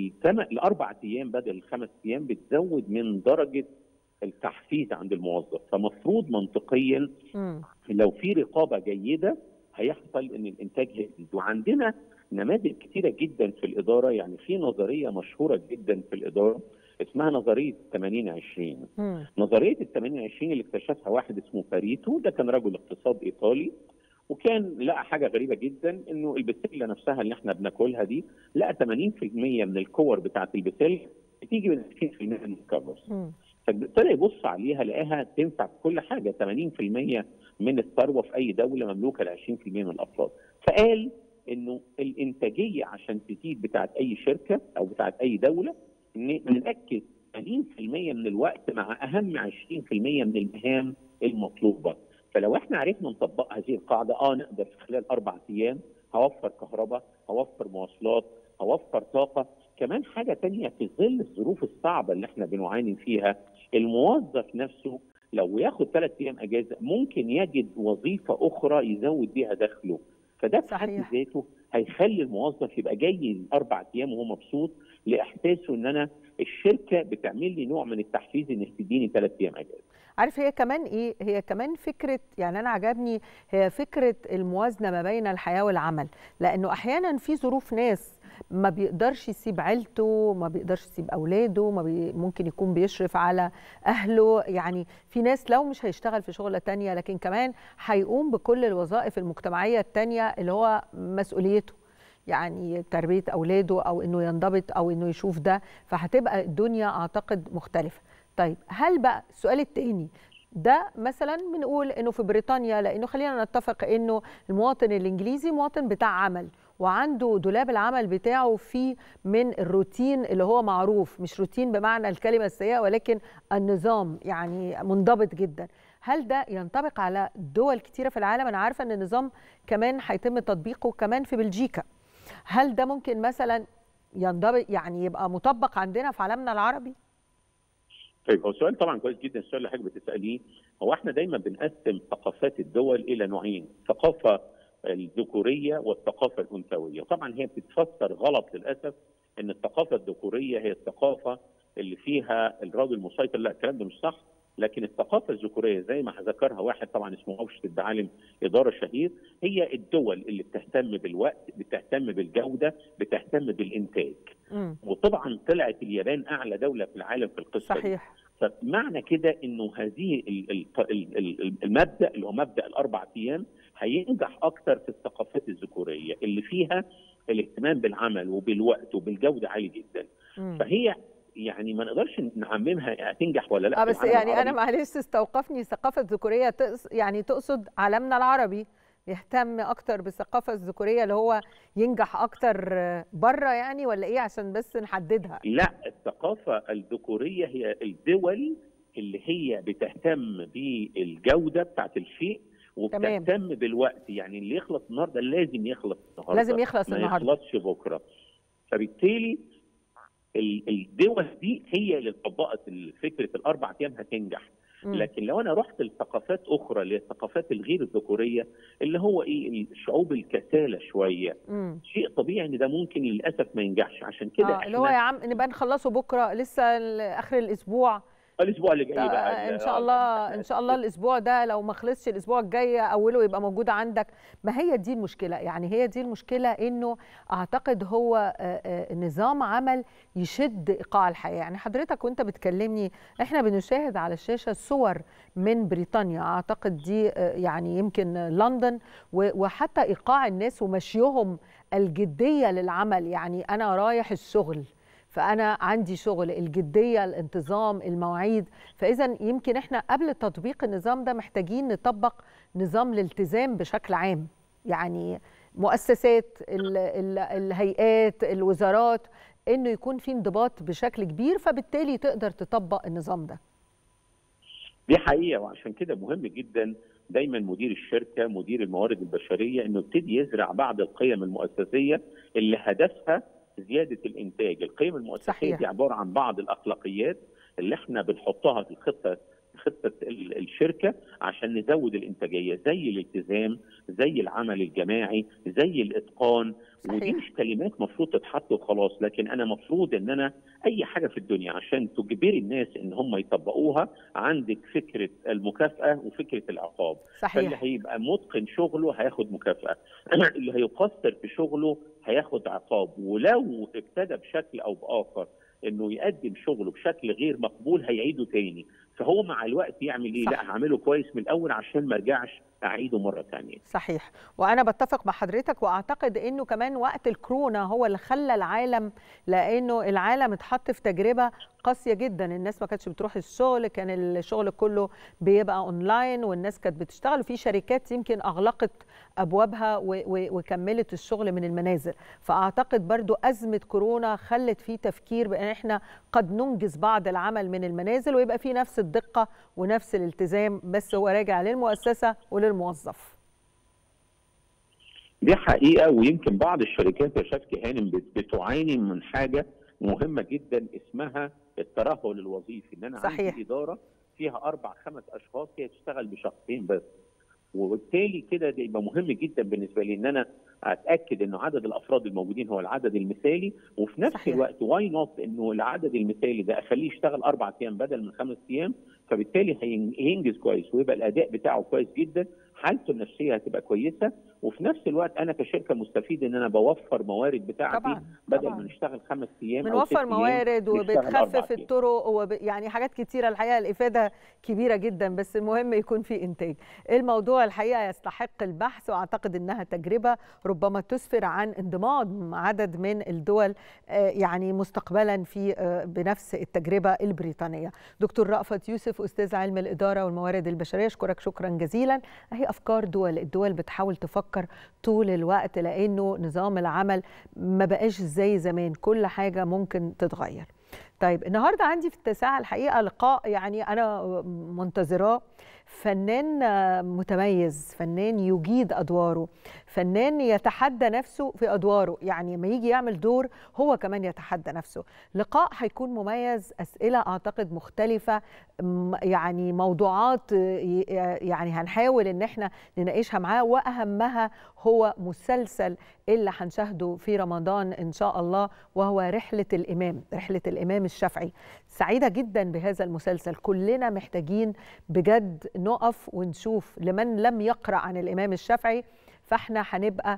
الاربع ايام بدل الخمس ايام بتزود من درجه التحفيز عند الموظف، فمفروض منطقيا مم. لو في رقابه جيده هيحصل ان الانتاج هيزيد. وعندنا نماذج كثيره جدا في الاداره، يعني في نظريه مشهوره جدا في الاداره اسمها نظريه ثمانين عشرين. نظريه ال ثمانين عشرين اللي اكتشفها واحد اسمه باريتو، ده كان رجل اقتصاد ايطالي، وكان لقى حاجه غريبه جدا، انه البسله نفسها اللي احنا بناكلها دي، لقى ثمانين بالمئة من الكور بتاعه البسله بتيجي من عشرين بالمئة من الكفرز. فابتدى يبص عليها لقاها تنفع في كل حاجه. ثمانين بالمئة من الثروه في اي دوله مملوكه ل عشرين بالمئة من الافراد. فقال انه الانتاجيه عشان تزيد بتاعه اي شركه او بتاعه اي دوله، نركز ثمانين بالمئة من الوقت مع اهم عشرين بالمئة من المهام المطلوبه. فلو احنا عرفنا نطبق هذه القاعده، اه نقدر في خلال اربع ايام هوفر كهرباء، هوفر مواصلات، هوفر طاقه. كمان حاجه ثانيه، في ظل الظروف الصعبه اللي احنا بنعاني فيها، الموظف نفسه لو ياخد ثلاث ايام اجازه ممكن يجد وظيفه اخرى يزود بيها دخله. فده في حد ذاته هيخلي الموظف يبقى جاي الاربع ايام وهو مبسوط، لاحساسه ان انا الشركه بتعمل لي نوع من التحفيز انك تديني ثلاث ايام اجازه. عارف هي كمان ايه؟ هي كمان فكره، يعني انا عجبني هي فكره الموازنه ما بين الحياه والعمل، لانه احيانا في ظروف ناس ما بيقدرش يسيب عيلته، ما بيقدرش يسيب اولاده، ما بي ممكن يكون بيشرف على اهله. يعني في ناس لو مش هيشتغل في شغله تانية لكن كمان هيقوم بكل الوظائف المجتمعيه التانية اللي هو مسؤوليته، يعني تربيه اولاده او انه ينضبط او انه يشوف ده، فهتبقى الدنيا اعتقد مختلفه. طيب هل بقى السؤال الثاني ده مثلا بنقول انه في بريطانيا، لانه خلينا نتفق انه المواطن الانجليزي مواطن بتاع عمل وعنده دولاب العمل بتاعه فيه من الروتين اللي هو معروف، مش روتين بمعنى الكلمه السيئه ولكن النظام، يعني منضبط جدا. هل ده ينطبق على دول كتيره في العالم؟ انا عارفه ان النظام كمان هيتم تطبيقه كمان في بلجيكا. هل ده ممكن مثلا ينضبط، يعني يبقى مطبق عندنا في عالمنا العربي؟ طيب هو السؤال طبعا كويس جدا، السؤال اللي حضرتك بتساليه. هو احنا دايما بنقسم ثقافات الدول الى نوعين، الثقافه الذكوريه والثقافه الانثويه، وطبعا هي بتتفسر غلط للاسف ان الثقافه الذكوريه هي الثقافه اللي فيها الراجل مسيطر، لا الكلام ده مش صح. لكن الثقافه الذكوريه زي ما ذكرها واحد طبعا اسمه اوشتد، عالم اداره شهير، هي الدول اللي بتهتم بالوقت، بتهتم بالجوده، بتهتم بالانتاج. م. وطبعا طلعت اليابان اعلى دوله في العالم في القصه. صحيح. فمعنى كده انه هذه المبدا اللي هو مبدا الاربع ايام هينجح اكثر في الثقافات الذكوريه اللي فيها الاهتمام بالعمل وبالوقت وبالجوده عالي جدا. م. فهي يعني ما نقدرش نعممها هتنجح ولا لا. اه بس يعني انا معلش استوقفني، الثقافه الذكوريه يعني تقصد عالمنا العربي يهتم اكتر بالثقافه الذكوريه اللي هو ينجح اكتر بره يعني، ولا ايه عشان بس نحددها؟ لا، الثقافه الذكوريه هي الدول اللي هي بتهتم بالجوده بتاعت الشيء وبتهتم تمام. بالوقت، يعني اللي يخلص النهارده لازم يخلص النهارده، لازم يخلص النهارده ما يخلصش بكره. فبالتالي الدول دي هي اللي طبقت فكره الاربع ايام هتنجح. م. لكن لو انا رحت لثقافات اخرى اللي هي الثقافات الغير الذكوريه اللي هو ايه الشعوب الكساله شويه، م. شيء طبيعي ان ده ممكن للاسف ما ينجحش. عشان كده آه اللي هو يا عم نبقى نخلصه بكره، لسه اخر الاسبوع، الاسبوع اللي جاي بقى ان شاء الله ان شاء الله الاسبوع ده لو ما خلصش الاسبوع الجاي اوله يبقى موجود عندك. ما هي دي المشكله، يعني هي دي المشكله، انه اعتقد هو نظام عمل يشد ايقاع الحياه. يعني حضرتك وانت بتكلمني احنا بنشاهد على الشاشه صور من بريطانيا، اعتقد دي يعني يمكن لندن، وحتى ايقاع الناس ومشيهم الجديه للعمل. يعني انا رايح الشغل فأنا عندي شغل، الجدية، الانتظام، المواعيد. فإذا يمكن احنا قبل تطبيق النظام ده محتاجين نطبق نظام الالتزام بشكل عام، يعني مؤسسات، ال ال الهيئات، الوزارات، إنه يكون في انضباط بشكل كبير، فبالتالي تقدر تطبق النظام ده. دي حقيقة، وعشان كده مهم جدا دايما مدير الشركة، مدير الموارد البشرية، إنه يبتدي يزرع بعض القيم المؤسسية اللي هدفها زياده الانتاج. القيم المؤسسيه صحيح. دي عباره عن بعض الاخلاقيات اللي احنا بنحطها في الخطه خطه الشركه عشان نزود الانتاجيه، زي الالتزام، زي العمل الجماعي، زي الاتقان. صحيح. ودي مش كلمات مفروض تتحط وخلاص، لكن انا مفروض ان انا اي حاجه في الدنيا عشان تجبري الناس ان هم يطبقوها عندك فكره المكافاه وفكره العقاب. صحيح. فاللي هيبقى متقن شغله هياخد مكافاه، اللي هيقصر في شغله هياخد عقاب، ولو ابتدى بشكل او باخر انه يقدم شغله بشكل غير مقبول هيعيده تاني. فهو مع الوقت يعمل ايه؟ لا هعمله كويس من الاول عشان ما ارجعش اعيده مره ثانيه. صحيح، وانا بتفق مع حضرتك، واعتقد انه كمان وقت الكورونا هو اللي خلى العالم، لانه العالم اتحط في تجربه قاسيه جدا، الناس ما كانتش بتروح الشغل، كان الشغل كله بيبقى اونلاين، والناس كانت بتشتغل، وفي شركات يمكن اغلقت ابوابها وكملت الشغل من المنازل. فاعتقد برضو ازمه كورونا خلت في تفكير بان احنا قد ننجز بعض العمل من المنازل ويبقى في نفس الدقه ونفس الالتزام، بس هو راجع للمؤسسه وللموظف. دي حقيقه، ويمكن بعض الشركات يا شفكي هانم بتعاني من حاجه مهمه جدا اسمها الترهل الوظيفي، ان انا صحيح. عندي اداره فيها اربع خمس اشخاص هي تشتغل بشخصين بس، وبالتالي كده ده يبقى مهم جدا بالنسبه لي ان انا اتاكد انه عدد الافراد الموجودين هو العدد المثالي، وفي نفس صحيح. الوقت واي نوت انه العدد المثالي ده اخليه يشتغل اربع ايام بدل من خمس ايام، فبالتالي هينجز كويس ويبقى الاداء بتاعه كويس جدا، حالته النفسيه هتبقى كويسه، وفي نفس الوقت انا كشركه مستفيد ان انا بوفر موارد بتاعتي طبعًا. بدل ما نشتغل خمس ايام او ست ايام بنوفر موارد وبتخفف الطرق وب... يعني حاجات كتيره. الحقيقه الافاده كبيره جدا، بس المهم يكون في انتاج. الموضوع الحقيقه يستحق البحث، واعتقد انها تجربه ربما تسفر عن انضمام عدد من الدول يعني مستقبلا في بنفس التجربه البريطانيه. دكتور رأفت يوسف، استاذ علم الاداره والموارد البشريه، اشكرك شكرا جزيلا. هي افكار دول، الدول بتحاول تفكر طول الوقت، لانه نظام العمل ما بقاش زي زمان، كل حاجه ممكن تتغير. طيب النهارده عندي في التاسعه الحقيقه لقاء يعني انا منتظراه فنان متميز، فنان يجيد أدواره، فنان يتحدى نفسه في أدواره، يعني لما يجي يعمل دور هو كمان يتحدى نفسه. لقاء هيكون مميز، أسئلة أعتقد مختلفة، يعني موضوعات يعني هنحاول إن احنا نناقشها معاه، وأهمها هو مسلسل اللي هنشاهده في رمضان إن شاء الله، وهو رحلة الإمام، رحلة الإمام الشافعي. سعيدة جدا بهذا المسلسل، كلنا محتاجين بجد نقف ونشوف. لمن لم يقرأ عن الإمام الشافعي فاحنا هنبقى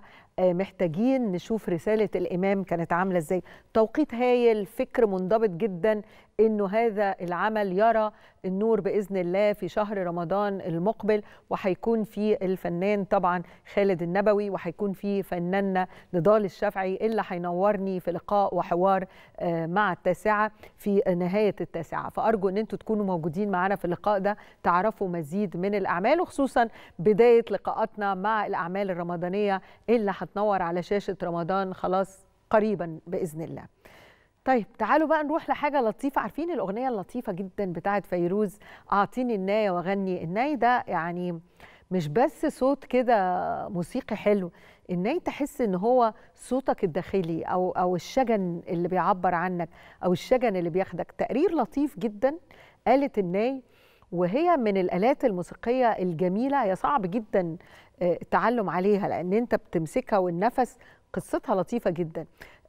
محتاجين نشوف رسالة الإمام كانت عاملة ازاي. توقيت هايل، فكر منضبط جدا انه هذا العمل يرى النور بإذن الله في شهر رمضان المقبل، وهيكون في الفنان طبعا خالد النبوي، وهيكون في فناننا نضال الشافعي اللي هينورني في لقاء وحوار مع التاسعة في نهاية التاسعة. فأرجو ان انتوا تكونوا موجودين معنا في اللقاء ده، تعرفوا مزيد من الأعمال، وخصوصا بداية لقاءاتنا مع الأعمال الرمضانية اللي هتنور على شاشة رمضان خلاص قريبا بإذن الله. طيب تعالوا بقى نروح لحاجة لطيفة. عارفين الأغنية اللطيفة جدا بتاعت فيروز أعطيني الناي وغني؟ الناي ده يعني مش بس صوت كده موسيقي حلو، الناي تحس ان هو صوتك الداخلي او او الشجن اللي بيعبر عنك، او الشجن اللي بياخدك. تقرير لطيف جدا آلة الناي، وهي من الآلات الموسيقية الجميلة، هي صعب جدا التعلم عليها لأن أنت بتمسكها والنفس. قصتها لطيفة جدا.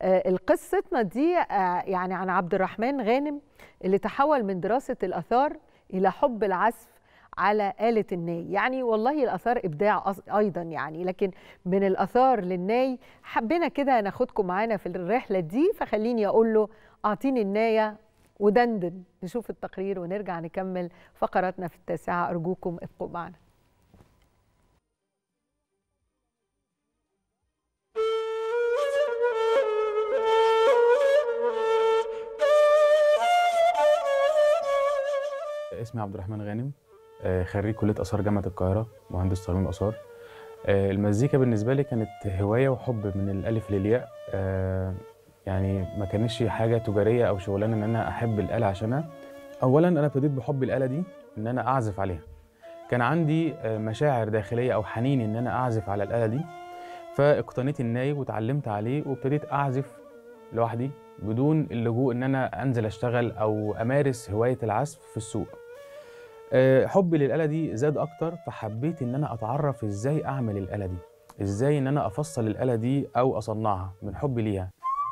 القصتنا دي يعني عن عبد الرحمن غانم اللي تحول من دراسة الآثار إلى حب العزف على آلة الناي. يعني والله الآثار إبداع أيضا يعني، لكن من الآثار للناي حبينا كده ناخدكم معانا في الرحلة دي. فخليني أقول له أعطيني الناية ودندن. نشوف التقرير ونرجع نكمل فقراتنا في التاسعة. أرجوكم ابقوا معنا. اسمي عبد الرحمن غانم، خريج كلية آثار جامعة القاهرة، مهندس تصميم آثار. المزيكا بالنسبة لي كانت هواية وحب من الألف للياء، يعني ما كانش حاجة تجارية أو شغلانة إن أنا أحب الآلة عشانها. أولاً أنا ابتديت بحب الآلة دي إن أنا أعزف عليها. كان عندي مشاعر داخلية أو حنين إن أنا أعزف على الآلة دي، فاقتنيت الناي وتعلمت عليه وابتديت أعزف لوحدي بدون اللجوء إن أنا أنزل أشتغل أو أمارس هواية العزف في السوق. حبي للآلة دي زاد أكتر، فحبيت إن أنا أتعرف إزاي أعمل الآلة دي، إزاي إن أنا أفصل الآلة دي أو أصنعها من حبي ليها.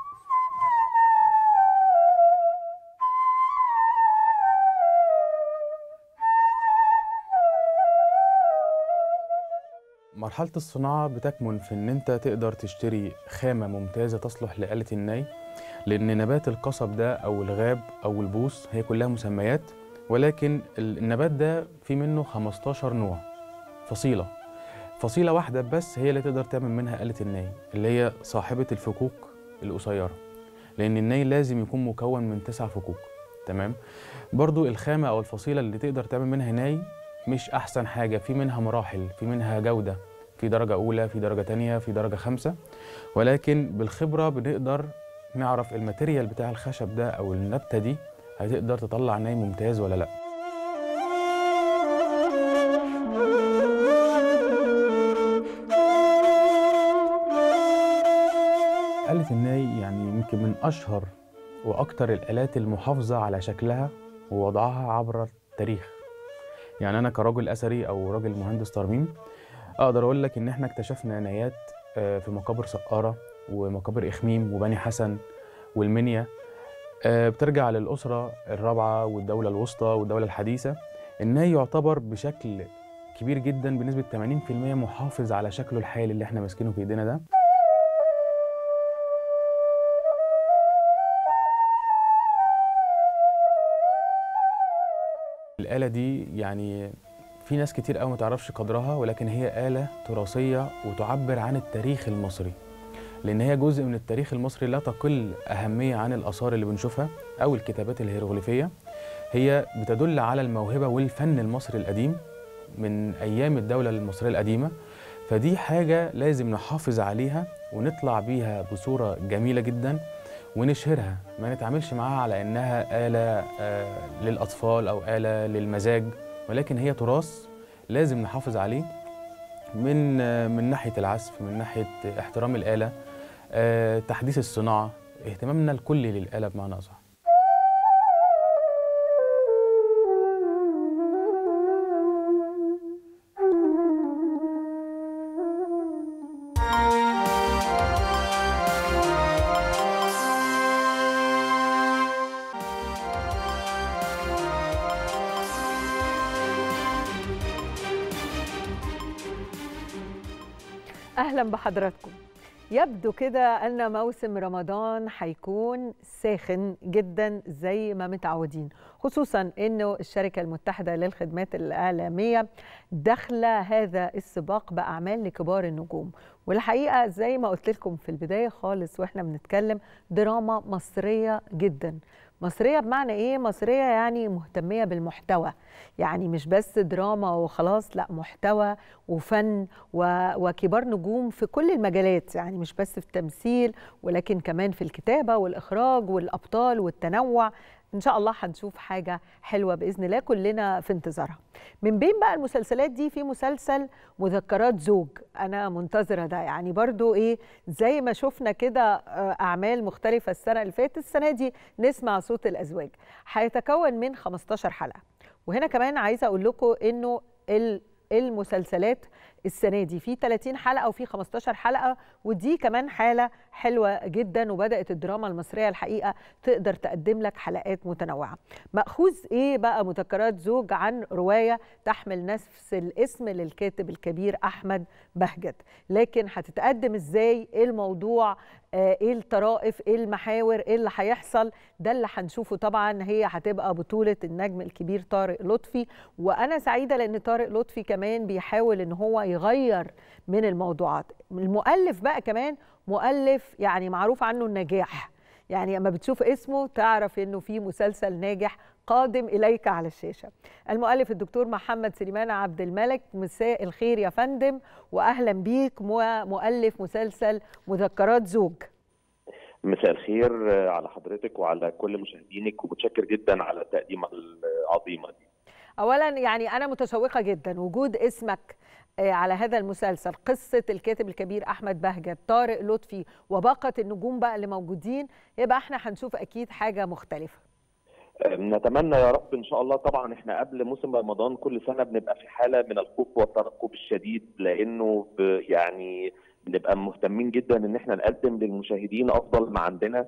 مرحلة الصناعة بتكمن في إن أنت تقدر تشتري خامة ممتازة تصلح لآلة الناي، لأن نبات القصب ده أو الغاب أو البوص هي كلها مسميات، ولكن النبات ده في منه خمستاشر نوع فصيلة. فصيلة واحدة بس هي اللي تقدر تعمل منها آلة الناي، اللي هي صاحبة الفكوك القصيرة، لأن الناي لازم يكون مكون من تسع فكوك. تمام. برضو الخامة أو الفصيلة اللي تقدر تعمل منها ناي مش أحسن حاجة، في منها مراحل، في منها جودة، في درجة أولى، في درجة تانية، في درجة خمسة، ولكن بالخبرة بنقدر نعرف الماتيريال بتاع الخشب ده أو النبتة دي هتقدر تطلع ناي ممتاز ولا لأ. آلة الناي يعني يمكن من أشهر وأكتر الآلات المحافظة على شكلها ووضعها عبر التاريخ. يعني أنا كراجل أثري أو راجل مهندس ترميم أقدر أقول لك إن إحنا اكتشفنا نايات في مقابر سقارة ومقابر إخميم وبني حسن والمنيا، بترجع للأسرة الرابعة والدولة الوسطى والدولة الحديثة. الناي يعتبر بشكل كبير جدا بنسبة ثمانين في المية محافظ على شكله الحالي اللي احنا ماسكينه في ايدينا ده. الآلة دي يعني في ناس كتير قوي ما تعرفش قدرها، ولكن هي آلة تراثية وتعبر عن التاريخ المصري، لأن هي جزء من التاريخ المصري لا تقل أهمية عن الآثار اللي بنشوفها أو الكتابات الهيروغليفية. هي بتدل على الموهبة والفن المصري القديم من أيام الدولة المصرية القديمة، فدي حاجة لازم نحافظ عليها ونطلع بيها بصورة جميلة جدا ونشهرها، ما نتعاملش معاها على إنها آلة للأطفال أو آلة للمزاج، ولكن هي تراث لازم نحافظ عليه من من ناحيه العزف، من ناحيه احترام الاله، أه تحديث الصناعه، اهتمامنا الكلي للاله بمعنى اصح. أهلا بحضراتكم. يبدو كده أن موسم رمضان هيكون ساخن جدا زي ما متعودين، خصوصا أنه الشركة المتحدة للخدمات الإعلامية داخلة هذا السباق بأعمال لكبار النجوم. والحقيقة زي ما قلت لكم في البداية خالص وإحنا بنتكلم، دراما مصرية جدا. مصرية بمعنى إيه؟ مصرية يعني مهتمية بالمحتوى، يعني مش بس دراما وخلاص، لا، محتوى وفن وكبار نجوم في كل المجالات، يعني مش بس في التمثيل ولكن كمان في الكتابة والإخراج والأبطال والتنوع. إن شاء الله هنشوف حاجة حلوة بإذن الله، كلنا في انتظارها. من بين بقى المسلسلات دي في مسلسل مذكرات زوج، أنا منتظرة ده. يعني برضو إيه، زي ما شفنا كده أعمال مختلفة السنة اللي فاتت، السنة دي نسمع صوت الأزواج. هيتكون من خمستاشر حلقة. وهنا كمان عايزة أقول لكم إنه المسلسلات السنة دي في ثلاثين حلقة وفي خمستاشر حلقة، ودي كمان حالة حلوة جدا. وبدأت الدراما المصرية الحقيقة تقدر تقدم لك حلقات متنوعة. مأخوذ إيه بقى مذكرات زوج؟ عن رواية تحمل نفس الاسم للكاتب الكبير أحمد بهجت، لكن هتتقدم إزاي؟ إيه الموضوع؟ ايه الطرائف؟ ايه المحاور؟ ايه اللي هيحصل؟ ده اللي هنشوفه. طبعا هي هتبقى بطولة النجم الكبير طارق لطفي، وانا سعيدة لان طارق لطفي كمان بيحاول ان هو يغير من الموضوعات. المؤلف بقى كمان مؤلف يعني معروف عنه النجاح، يعني اما بتشوف اسمه تعرف انه في مسلسل ناجح قادم اليك على الشاشة. المؤلف الدكتور محمد سليمان عبد الملك. مساء الخير يا فندم واهلا بيك، مؤلف مسلسل مذكرات زوج. مساء الخير على حضرتك وعلى كل مشاهدينك، ومتشكر جدا على التقديمه العظيمه دي. اولا يعني انا متشوقه جدا وجود اسمك على هذا المسلسل، قصه الكاتب الكبير احمد بهجت، طارق لطفي وباقه النجوم بقى اللي موجودين، يبقى احنا هنشوف اكيد حاجه مختلفه. نتمنى يا رب ان شاء الله. طبعا احنا قبل موسم رمضان كل سنه بنبقى في حاله من الخوف والترقب الشديد، لانه يعني بنبقى مهتمين جدا ان احنا نقدم للمشاهدين افضل ما عندنا،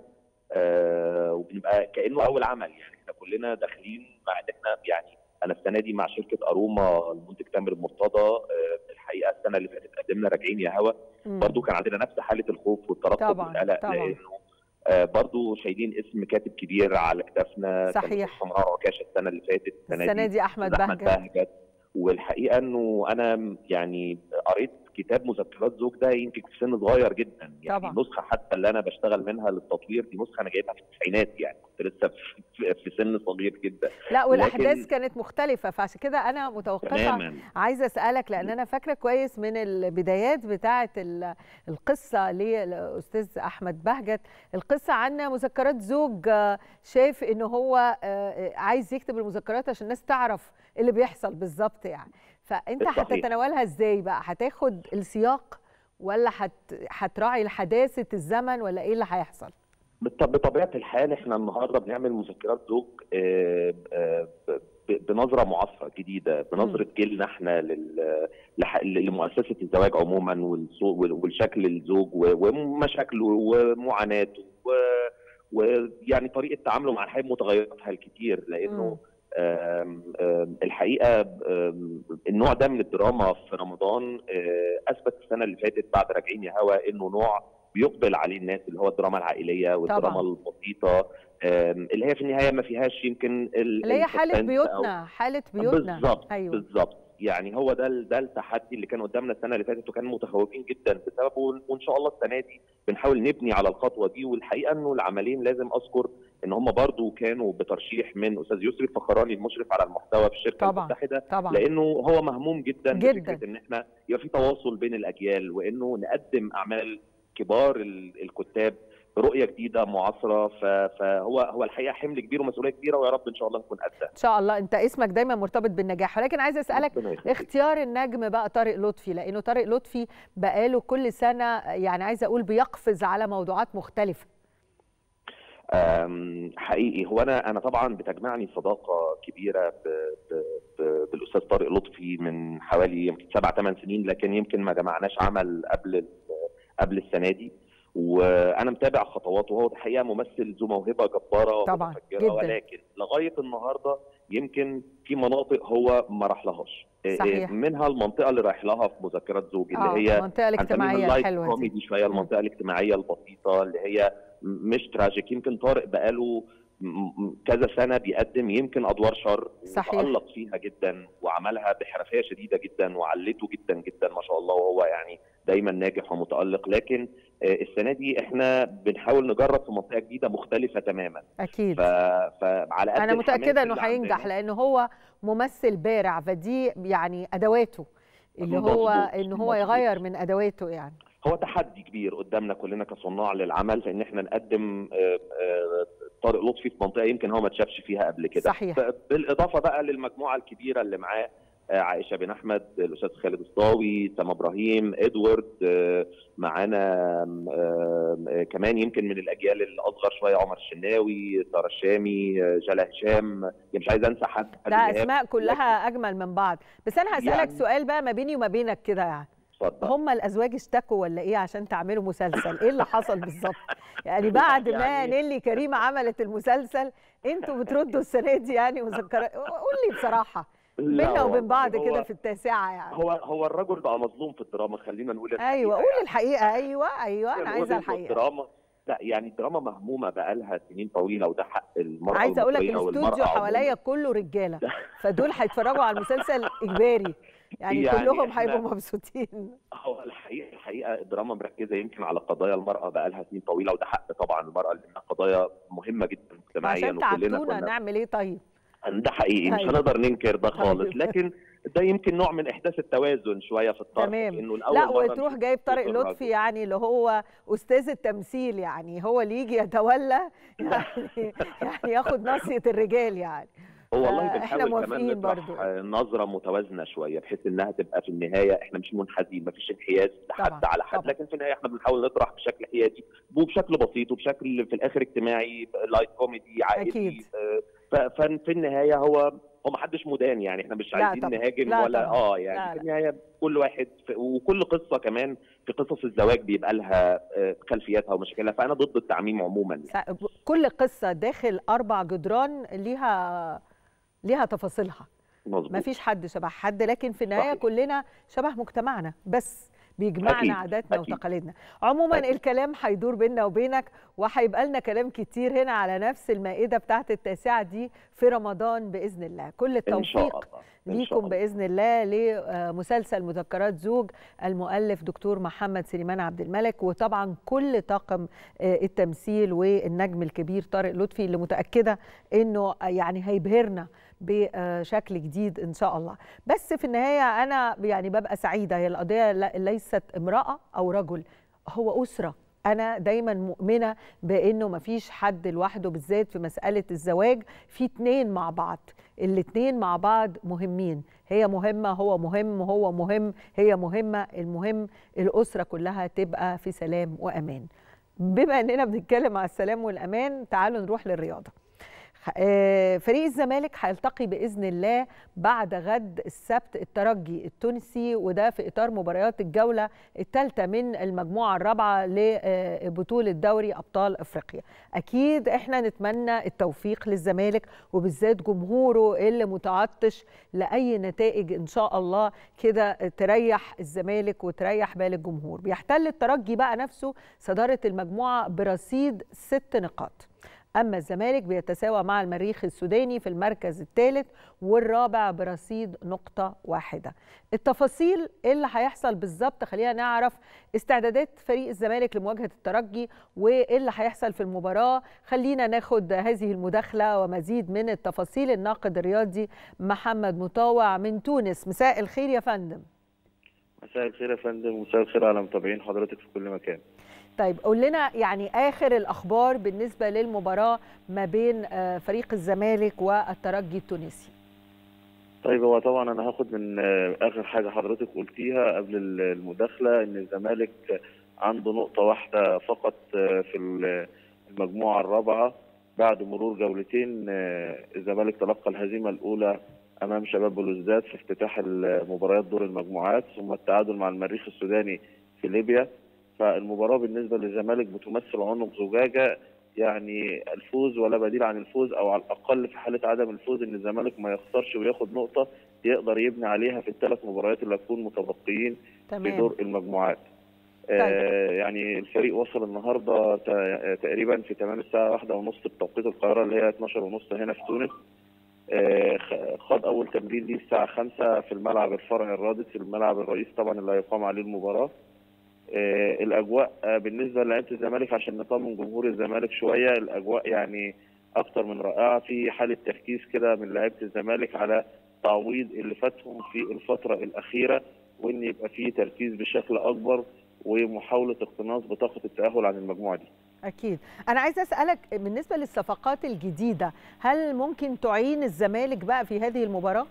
آه وبنبقى كانه اول عمل. يعني احنا كلنا داخلين مع ان احنا يعني انا السنه دي مع شركه اروما المنتج تامر مرتضى، آه الحقيقه السنه اللي فاتت قدمنا راجعين يا هوا، برضو كان عندنا نفس حاله الخوف والترقب والقلق، لانه آه برضو شايلين اسم كاتب كبير على كتافنا. صحيح. كان سمراء عكاشه السنه اللي فاتت، السنه دي احمد بهجت. بهجت. والحقيقه انه انا يعني قريت كتاب مذكرات زوج ده يمكن في سن صغير جدا، يعني طبعا. النسخه حتى اللي انا بشتغل منها للتطوير دي نسخه انا جايبها في التسعينات، يعني كنت لسه في, في سن صغير جدا. لا والاحداث لكن... كانت مختلفه، فعشان كده انا متوقفه عايزه اسالك، لان انا فاكره كويس من البدايات بتاعه القصه للاستاذ احمد بهجت، القصه عن مذكرات زوج. شايف ان هو عايز يكتب المذكرات عشان الناس تعرف اللي بيحصل بالظبط، يعني فانت هتتناولها ازاي بقى؟ هتاخد السياق ولا هت... هتراعي حداثه الزمن ولا ايه اللي هيحصل؟ بطبيعه الحال احنا النهارده بنعمل مذكرات زوج بنظره معاصره جديده، بنظره جيلنا احنا لل... لمؤسسه الزواج عموما والشكل الزوج ومشاكله ومعاناته ويعني طريقه تعامله مع الحياه بمتغيراتها الكتير، لانه آم آم الحقيقه آم النوع ده من الدراما في رمضان اثبت السنه اللي فاتت بعد راجعين يا هوا انه نوع بيقبل عليه الناس، اللي هو الدراما العائليه والدراما البسيطه اللي هي في النهايه ما فيهاش يمكن اللي هي حاله بيوتنا، حاله بيوتنا. بالظبط. أيوه. بالظبط. يعني هو ده ده التحدي اللي كان قدامنا السنه اللي فاتت وكان متخوفين جدا بسببه، وان شاء الله السنه دي بنحاول نبني على الخطوه دي. والحقيقه انه العملين لازم اذكر ان هم برضو كانوا بترشيح من استاذ يسري الفخراني المشرف على المحتوى في الشركه طبعًا. المتحده، طبعًا. لانه هو مهموم جدا, جداً بفكره ان احنا يبقى في تواصل بين الاجيال، وانه نقدم اعمال كبار الكتاب رؤيه جديده معاصره، فهو هو الحقيقه حمل كبير ومسؤوليه كبيره، ويا رب ان شاء الله نكون قدها. ان شاء الله. انت اسمك دايما مرتبط بالنجاح، ولكن عايزه اسالك اختيار النجم بقى طارق لطفي، لانه طارق لطفي بقاله كل سنه يعني عايزه اقول بيقفز على موضوعات مختلفه. حقيقي هو انا انا طبعا بتجمعني صداقه كبيره ب ب ب بالاستاذ طارق لطفي من حوالي يمكن سبع ثمان سنين، لكن يمكن ما جمعناش عمل قبل قبل السنه دي، وانا متابع خطواته. وهو الحقيقه ممثل ذو موهبه جباره طبعا جدا، ولكن لغايه النهارده يمكن في مناطق هو ما راحلهاش، صحيح. منها المنطقه اللي رايح لها في مذكرات زوج اللي آه هي المنطقه الاجتماعيه الحلوه دي، كوميدي شويه، المنطقه الاجتماعيه البسيطه اللي هي مش تراجيك. يمكن طارق بقاله كذا سنه بيقدم يمكن ادوار شر، وتألق فيها جدا وعملها بحرفيه شديده جدا وعلته جدا جدا ما شاء الله، وهو يعني دايما ناجح ومتألق. لكن السنه دي احنا بنحاول نجرب في منطقه جديده مختلفه تماما. اكيد. فعلى قد انا متاكده انه هينجح، لانه هو ممثل بارع، فدي يعني ادواته اللي هو ان هو يغير من ادواته. يعني هو تحدي كبير قدامنا كلنا كصناع للعمل، في ان احنا نقدم طارق لطفي في منطقه يمكن هو ما اتشافش فيها قبل كده. صحيح. بالاضافه بقى للمجموعه الكبيره اللي معاه، عائشه بن احمد، الاستاذ خالد الصاوي، سما ابراهيم، ادوارد، معانا كمان يمكن من الاجيال الاصغر شويه عمر الشناوي، ساره الشامي، جلا هشام، مش عايز انسى حد. ده اسماء كلها اجمل من بعض. بس انا هسالك يعني سؤال بقى ما بيني وما بينك كده، يعني هم الازواج اشتكوا ولا ايه عشان تعملوا مسلسل؟ ايه اللي حصل بالظبط؟ يعني بعد ما يعني نيلي كريمه عملت المسلسل انتوا بتردوا السنه دي يعني مذكرات؟ قول لي بصراحه بيننا وبين بعض كده في التاسعه. يعني هو هو الرجل بقى مظلوم في الدراما، خلينا نقول الحقيقه. ايوه قول يعني الحقيقه. ايوه ايوه انا عايزه الحقيقه. الدراما لا يعني الدراما مهمومه بقى لها سنين طويله، وده حق المراه. عايزه اقول لك الاستوديو حواليا كله رجاله، فدول هيتفرجوا على المسلسل اجباري يعني, يعني كلهم هيبقوا مبسوطين. هو الحقيقه الحقيقه الدراما مركزه يمكن على قضايا المراه بقى لها سنين طويله، وده حق طبعا المراه لانها قضايا مهمه جدا مجتمعيا. عشان تعبتونا نعمل ايه طيب؟ ده حقيقي مش هنقدر ننكر ده خالص، لكن ده يمكن نوع من احداث التوازن شويه في الطرح. تمام. انه الاول لا وتروح جايب طارق لطفي يعني اللي هو استاذ التمثيل، يعني هو اللي يجي يتولى يعني, يعني ياخد ناصيه الرجال يعني. هو والله بنحاول كمان نطرح نظره متوازنه شويه بحيث انها تبقى في النهايه احنا مش منحازين، مفيش انحياز لحد على حد، طبعا. لكن في النهايه احنا بنحاول نطرح بشكل حيادي وبشكل بسيط وبشكل في الاخر اجتماعي، لايت كوميدي عائلي. أكيد. ففي النهايه هو هو ما حدش مدان، يعني احنا مش عايزين نهاجم ولا طبعا. اه يعني لا في النهايه كل واحد في وكل قصه كمان في قصص الزواج بيبقى لها خلفياتها ومشاكلها، فانا ضد التعميم عموما. يعني. كل قصه داخل اربع جدران ليها ليها تفاصيلها، ما فيش حد شبه حد، لكن في النهايه صحيح. كلنا شبه مجتمعنا بس بيجمعنا عاداتنا وتقاليدنا. عموما أكيد. الكلام هيدور بيننا وبينك، وهيبقى لنا كلام كتير هنا على نفس المائده بتاعت التاسعه دي في رمضان باذن الله. كل التوفيق ليكم باذن الله لمسلسل مذكرات زوج المؤلف دكتور محمد سليمان عبد الملك، وطبعا كل طاقم التمثيل والنجم الكبير طارق لطفي اللي متاكده انه يعني هيبهرنا بشكل جديد ان شاء الله. بس في النهايه انا يعني ببقى سعيده، هي القضيه ليست امراه او رجل، هو اسره. انا دايما مؤمنه بانه ما فيش حد لوحده، بالذات في مساله الزواج، في اتنين مع بعض، الاتنين مع بعض مهمين، هي مهمه هو مهم هو مهم هي مهمه، المهم الاسره كلها تبقى في سلام وامان. بما اننا بنتكلم على السلام والامان تعالوا نروح للرياضه. فريق الزمالك هيلتقي باذن الله بعد غد السبت الترجي التونسي، وده في اطار مباريات الجوله الثالثه من المجموعه الرابعه لبطوله دوري ابطال افريقيا. اكيد احنا نتمنى التوفيق للزمالك وبالذات جمهوره اللي متعطش لاي نتائج ان شاء الله كده تريح الزمالك وتريح بال الجمهور. بيحتل الترجي بقى نفسه صداره المجموعه برصيد ست نقاط، أما الزمالك بيتساوى مع المريخ السوداني في المركز الثالث والرابع برصيد نقطة واحدة. التفاصيل اللي هيحصل بالظبط خلينا نعرف استعدادات فريق الزمالك لمواجهة الترجي وإيه اللي هيحصل في المباراة. خلينا ناخد هذه المداخلة ومزيد من التفاصيل الناقد الرياضي محمد مطاوع من تونس. مساء الخير يا فندم. مساء الخير يا فندم، ومساء الخير على متابعين حضرتك في كل مكان. طيب قول لنا يعني اخر الاخبار بالنسبه للمباراه ما بين فريق الزمالك والترجي التونسي. طيب هو طبعا انا هاخد من اخر حاجه حضرتك قلتيها قبل المداخله ان الزمالك عنده نقطه واحده فقط في المجموعه الرابعه بعد مرور جولتين. الزمالك تلقى الهزيمه الاولى امام شباب بلوزداد في افتتاح المباريات دور المجموعات، ثم التعادل مع المريخ السوداني في ليبيا. فالمباراه بالنسبه للزمالك بتمثل عنق زجاجه، يعني الفوز ولا بديل عن الفوز، او على الاقل في حاله عدم الفوز ان الزمالك ما يخسرش وياخد نقطه يقدر يبني عليها في الثلاث مباريات اللي هتكون متبقيين في دور المجموعات. طيب. آه يعني الفريق وصل النهارده تقريبا في تمام الساعه واحدة ونص بتوقيت القاهره اللي هي اتناشر ونص هنا في تونس. آه خد اول تمرين ليه الساعه خمسة في الملعب الفرعي الرادس، الملعب الرئيسي طبعا اللي هيقام عليه المباراه. آه الاجواء آه بالنسبه للاعيبه الزمالك عشان نطمن جمهور الزمالك شويه، الاجواء يعني اكتر من رائعه، في حاله تركيز كده من لعيبه الزمالك على تعويض اللي فاتهم في الفتره الاخيره، وان يبقى في تركيز بشكل اكبر ومحاوله اقتناص بطاقه التاهل عن المجموعه دي. اكيد. انا عايزه اسالك بالنسبه للصفقات الجديده، هل ممكن تعين الزمالك بقى في هذه المباراه؟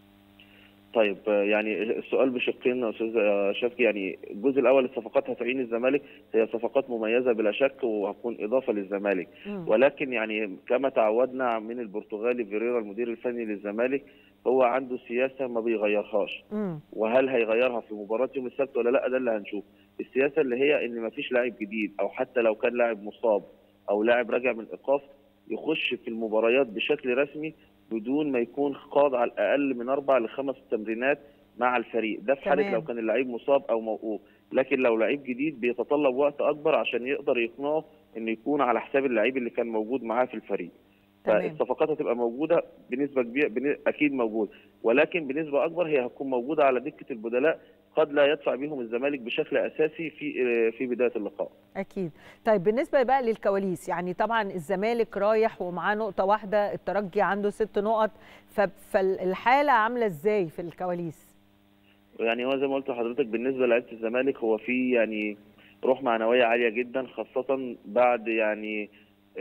طيب يعني السؤال بشقين يا استاذ شفقي. يعني الجزء الاول الصفقات هتعين الزمالك، هي صفقات مميزه بلا شك وهتكون اضافه للزمالك، م. ولكن يعني كما تعودنا من البرتغالي فيريرا المدير الفني للزمالك هو عنده سياسه ما بيغيرهاش، م. وهل هيغيرها في مباراه يوم السبت ولا لا ده اللي هنشوف. السياسه اللي هي ان ما فيش لاعب جديد، او حتى لو كان لاعب مصاب او لاعب راجع من ايقاف يخش في المباريات بشكل رسمي بدون ما يكون خاض على الاقل من اربع لخمس تمرينات مع الفريق، ده في حاله لو كان اللعيب مصاب او موقوف. لكن لو لعيب جديد بيتطلب وقت اكبر عشان يقدر يقنعه انه يكون على حساب اللعيب اللي كان موجود معاه في الفريق. فالصفقات هتبقى موجوده بنسبه كبيره، اكيد موجود، ولكن بنسبه اكبر هي هتكون موجوده على دكه البدلاء قد لا يدفع بيهم الزمالك بشكل اساسي في في بدايه اللقاء. اكيد. طيب بالنسبه بقى للكواليس، يعني طبعا الزمالك رايح ومعاه نقطه واحده، الترجي عنده ست نقط، فالحاله عامله ازاي في الكواليس؟ يعني هو زي ما قلت لحضرتك بالنسبه لعيبه الزمالك هو في يعني روح معنويه عاليه جدا، خاصه بعد يعني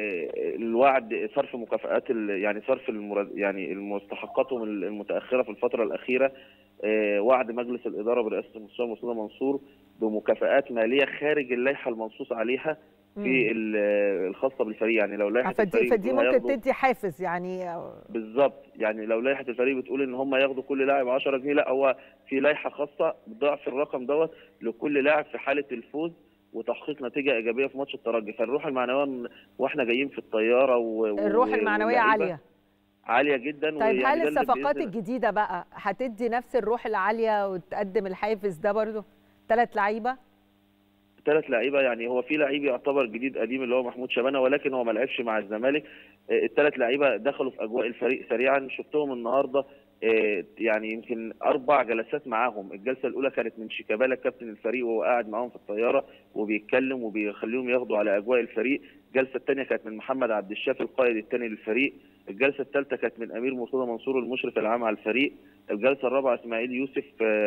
الوعد صرف مكافآت يعني صرف المرد يعني المستحقاتهم المتاخره في الفتره الاخيره. وعد مجلس الاداره برئاسه المستشار مرتضى منصور بمكافآت ماليه خارج اللائحه المنصوص عليها في الخاصه بالفريق. يعني لو لائحه الفريق فدي ممكن تدي حافز يعني بالظبط. يعني لو لائحه الفريق بتقول ان هم ياخدوا كل لاعب عشرة جنيه، لا هو في لائحه خاصه بضعف الرقم دوت لكل لاعب في حاله الفوز وتحقيق نتيجه ايجابيه في ماتش الترجي. فالروح المعنويه واحنا جايين في الطياره و... الروح المعنويه عاليه عاليه جدا. طيب هل الصفقات الجديده بقى هتدي نفس الروح العاليه وتقدم الحافز ده برضه؟ ثلاث لعيبه ثلاث لعيبه يعني هو في لعيب يعتبر جديد قديم اللي هو محمود شبانه، ولكن هو ما لعبش مع الزمالك. الثلاث لعيبه دخلوا في اجواء الفريق سريعا، شفتهم النهارده يعني يمكن اربع جلسات معاهم. الجلسه الاولى كانت من شيكابالا كابتن الفريق وهو قاعد معاهم في الطياره وبيتكلم وبيخليهم ياخدوا على اجواء الفريق. الجلسه الثانيه كانت من محمد عبد الشافي القائد الثاني للفريق. الجلسه الثالثه كانت من امير مرتضى منصور المشرف العام على الفريق. الجلسه الرابعه اسماعيل يوسف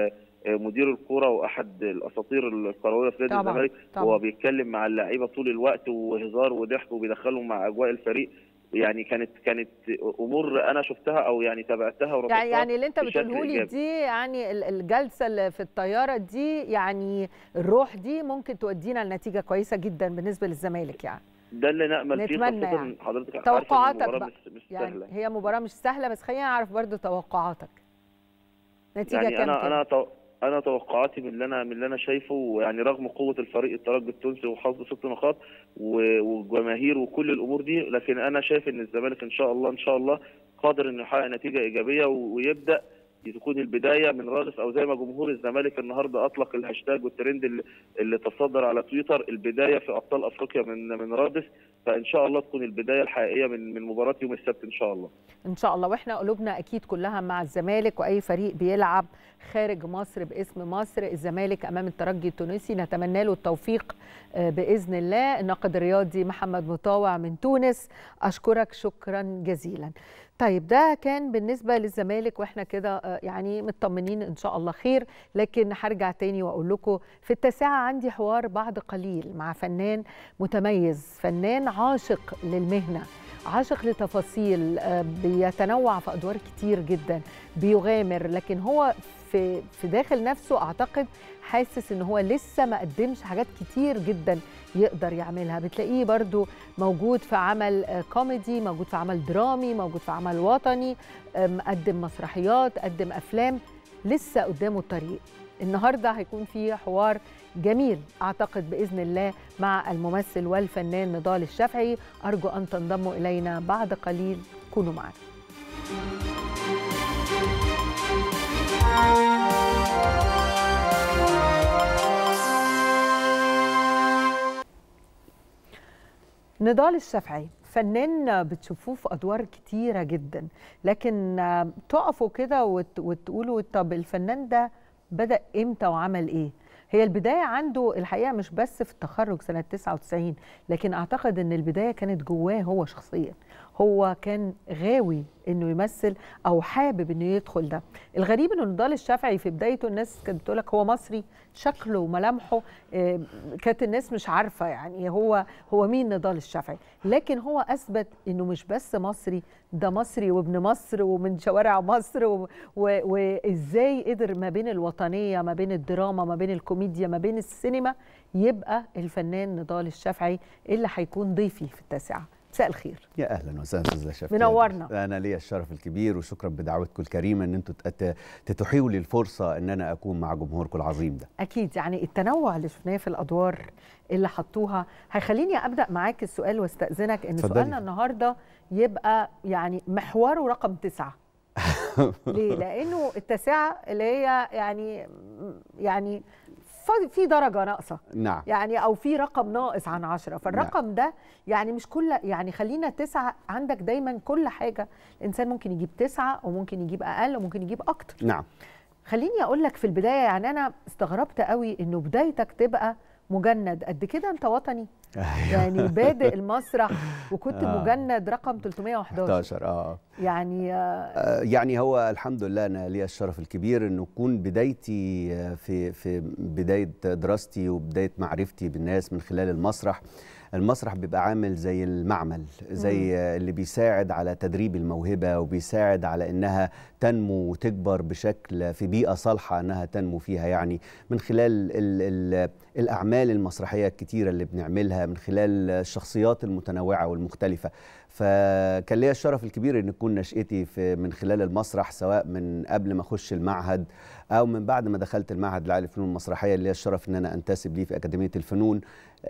مدير الكوره واحد الاساطير الكرويه في نادي الزمالك، وهو بيتكلم مع اللعيبه طول الوقت وهزار وضحك وبيدخلهم مع اجواء الفريق. يعني كانت كانت امور انا شفتها او يعني تابعتها وربطتها. يعني يعني اللي انت بتقوله لي دي يعني الجلسه اللي في الطياره دي يعني الروح دي ممكن تودينا لنتيجه كويسه جدا بالنسبه للزمالك. يعني ده اللي نامل فيه، خاصه يعني. حضرتك توقعاتك عارفه بقى مش, مش يعني سهله. هي مباراه مش سهله، بس خلينا نعرف برضو توقعاتك. نتيجه يعني كام انا كده؟ انا تو... انا توقعاتي من اللي انا من اللي انا شايفه، يعني رغم قوه الفريق الترجي التونسي وحظه ست نقاط والجماهير وكل الامور دي، لكن انا شايف ان الزمالك ان شاء الله ان شاء الله قادر انه يحقق نتيجه ايجابيه ويبدا تكون البدايه من رادس، او زي ما جمهور الزمالك النهارده اطلق الهاشتاج والترند اللي, اللي تصدر على تويتر، البدايه في ابطال افريقيا من من رادس. فان شاء الله تكون البدايه الحقيقيه من من مباراه يوم السبت ان شاء الله. ان شاء الله، واحنا قلوبنا اكيد كلها مع الزمالك واي فريق بيلعب خارج مصر باسم مصر. الزمالك امام الترجي التونسي نتمنى له التوفيق باذن الله. الناقد الرياضي محمد مطاوع من تونس، اشكرك شكرا جزيلا. طيب ده كان بالنسبة للزمالك، واحنا كده يعني مطمنين ان شاء الله خير. لكن هرجع تاني واقول لكم في التاسعة عندي حوار بعد قليل مع فنان متميز، فنان عاشق للمهنة، عاشق لتفاصيل، بيتنوع في ادوار كتير جدا، بيغامر، لكن هو في في داخل نفسه اعتقد حاسس ان هو لسه ما قدمش حاجات كتير جدا يقدر يعملها. بتلاقيه برضو موجود في عمل كوميدي، موجود في عمل درامي، موجود في عمل وطني، مقدم مسرحيات، قدم افلام، لسه قدامه الطريق. النهارده هيكون في حوار جميل اعتقد باذن الله مع الممثل والفنان نضال الشافعي. ارجو ان تنضموا الينا بعد قليل، كونوا معنا. نضال الشافعي فنان بتشوفوه في ادوار كتيره جدا، لكن تقفوا كده وتقولوا طب الفنان ده بدأ امتى وعمل ايه؟ هي البدايه عنده الحقيقه مش بس في التخرج سنه تسعة وتسعين، لكن اعتقد ان البدايه كانت جواه هو شخصيا، هو كان غاوي انه يمثل او حابب انه يدخل ده. الغريب انه نضال الشافعي في بدايته الناس كانت بتقول لك هو مصري، شكله وملامحه كانت الناس مش عارفه يعني هو هو مين نضال الشافعي، لكن هو اثبت انه مش بس مصري، ده مصري وابن مصر ومن شوارع مصر، وازاي قدر ما بين الوطنيه، ما بين الدراما، ما بين الكوميديا، ما بين السينما، يبقى الفنان نضال الشافعي اللي هيكون ضيفي في التاسعة. مساء الخير. يا اهلا وسهلا استاذه شفيق، منورنا. انا ليا الشرف الكبير وشكرا بدعوتكم الكريمه ان انتم تتيحوا لي الفرصه ان انا اكون مع جمهوركم العظيم ده. اكيد يعني التنوع اللي شفناه في الادوار اللي حطوها هيخليني ابدا معاك السؤال واستاذنك ان فضلي. سؤالنا النهارده يبقى يعني محوره رقم تسعة. ليه؟ لانه التاسعة اللي هي يعني يعني في درجة ناقصة، نعم، يعني أو في رقم ناقص عن عشرة، فالرقم نعم. ده يعني مش كل، يعني خلينا تسعة، عندك دايما كل حاجة الإنسان ممكن يجيب تسعة وممكن يجيب أقل وممكن يجيب أكتر. نعم. خليني أقول لك في البداية، يعني أنا استغربت قوي إنه بدايتك تبقى مجند قد كده، أنت وطني. أيوة. يعني بادئ المسرح وكنت آه. مجند رقم ثلاثمائة وأحد عشر. اه يعني آه يعني هو الحمد لله انا ليا الشرف الكبير انه تكون بدايتي في في بدايه دراستي وبدايه معرفتي بالناس من خلال المسرح. المسرح بيبقى عامل زي المعمل، زي مم. اللي بيساعد على تدريب الموهبة وبيساعد على انها تنمو وتكبر بشكل في بيئة صالحة انها تنمو فيها، يعني من خلال ال ال الاعمال المسرحية الكتيرة اللي بنعملها، من خلال الشخصيات المتنوعة والمختلفة. فكان ليا الشرف الكبير ان تكون نشأتي في من خلال المسرح، سواء من قبل ما اخش المعهد او من بعد ما دخلت المعهد العالي للفنون المسرحيه اللي ليا الشرف ان انا انتسب ليه في اكاديميه الفنون.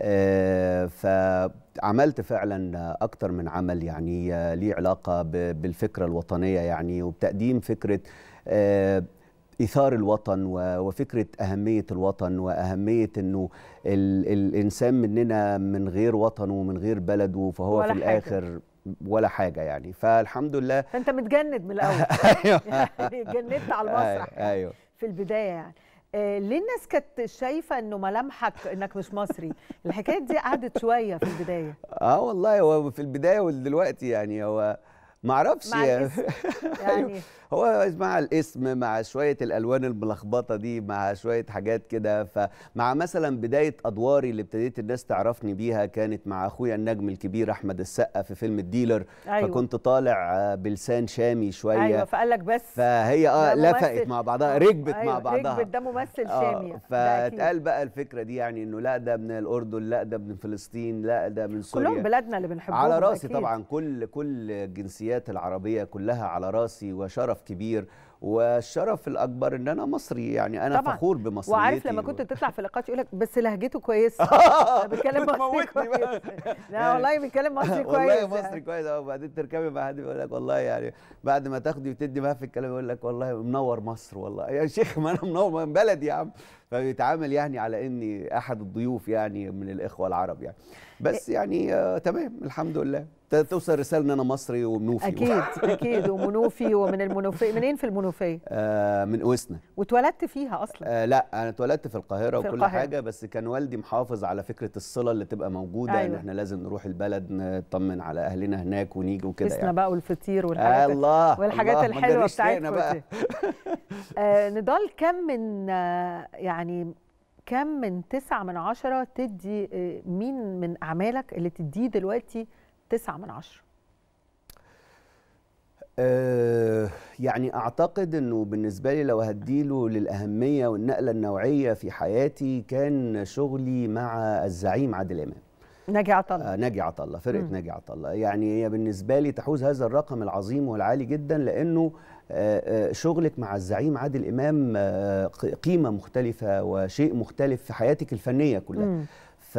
آه فعملت فعلا اكتر من عمل يعني آه ليه علاقه بالفكره الوطنيه، يعني وبتقديم فكره آه إيثار الوطن وفكرة أهمية الوطن وأهمية أنه ال الإنسان مننا من غير وطنه ومن غير بلده فهو في الآخر ولا حاجة يعني. فالحمد لله. فأنت متجند من الأول. يعني جندت على المسرح. أيوه. في البداية يعني. آه ليه الناس كانت شايفة أنه ملامحك أنك مش مصري؟ الحكاية دي قعدت شوية في البداية. آه والله هو في البداية ودلوقتي يعني هو ما اعرفش يعني هو مع الاسم، مع شويه الالوان الملخبطه دي، مع شويه حاجات كده. فمع مثلا بدايه ادواري اللي ابتديت الناس تعرفني بيها كانت مع اخويا النجم الكبير احمد السقا في فيلم الديلر. أيوة. فكنت طالع بلسان شامي شويه. ايوه فقال لك بس فهي اه لفقت مع بعضها، ركبت أيوة. مع بعضها، ركبت، ده ممثل شامي. فاتقال بقى الفكره دي يعني انه لا ده من الاردن، لا ده من فلسطين، لا ده من سوريا، كلهم بلادنا اللي بنحبهم على راسي أكيد. طبعا كل كل جنسيات العربية كلها على راسي، وشرف كبير، والشرف الأكبر إن أنا مصري، يعني أنا طبعا فخور بمصريتي. وعارف لما كنت تطلع في لقاءات يقول لك بس لهجته كويسة. أنا بتكلم مصري كويس. لا والله بيتكلم مصري كويس. والله مصري كويس. وبعدين تركبي مع حد يقول لك والله يعني بعد ما تاخدي وتدي معاه في الكلام يقول لك والله منور مصر، والله يا شيخ ما أنا منور من بلدي يا عم. فبيتعامل يعني على إني أحد الضيوف يعني من الإخوة العرب يعني. بس يعني آه تمام الحمد لله. توصل رساله ان انا مصري ومنوفي. اكيد اكيد ومنوفي ومن المنوفيه. منين في المنوفيه؟ آه من اوسنا. واتولدت فيها اصلا؟ آه لا انا اتولدت في القاهره في وكل القاهرة. حاجه، بس كان والدي محافظ على فكره الصله اللي تبقى موجوده. أيوة. ان احنا لازم نروح البلد نطمن على اهلنا هناك ونيجي وكده يعني. يعني. بقى والفطير والحاجات آه الله والحاجات الله الحلوه بتاعتكم بقى. آه نضال، كم من آه يعني كم من تسعة من عشرة تدي آه مين من اعمالك اللي تديه دلوقتي تسعة من عشرة؟ أه يعني اعتقد انه بالنسبه لي لو هديله للاهميه والنقله النوعيه في حياتي كان شغلي مع الزعيم عادل امام. ناجي عطا الله. آه ناجي عطا الله، فرقه ناجي عطا الله. يعني هي بالنسبه لي تحوز هذا الرقم العظيم والعالي جدا، لانه آه آه شغلك مع الزعيم عادل امام آه قيمه مختلفه وشيء مختلف في حياتك الفنيه كلها. مم. ف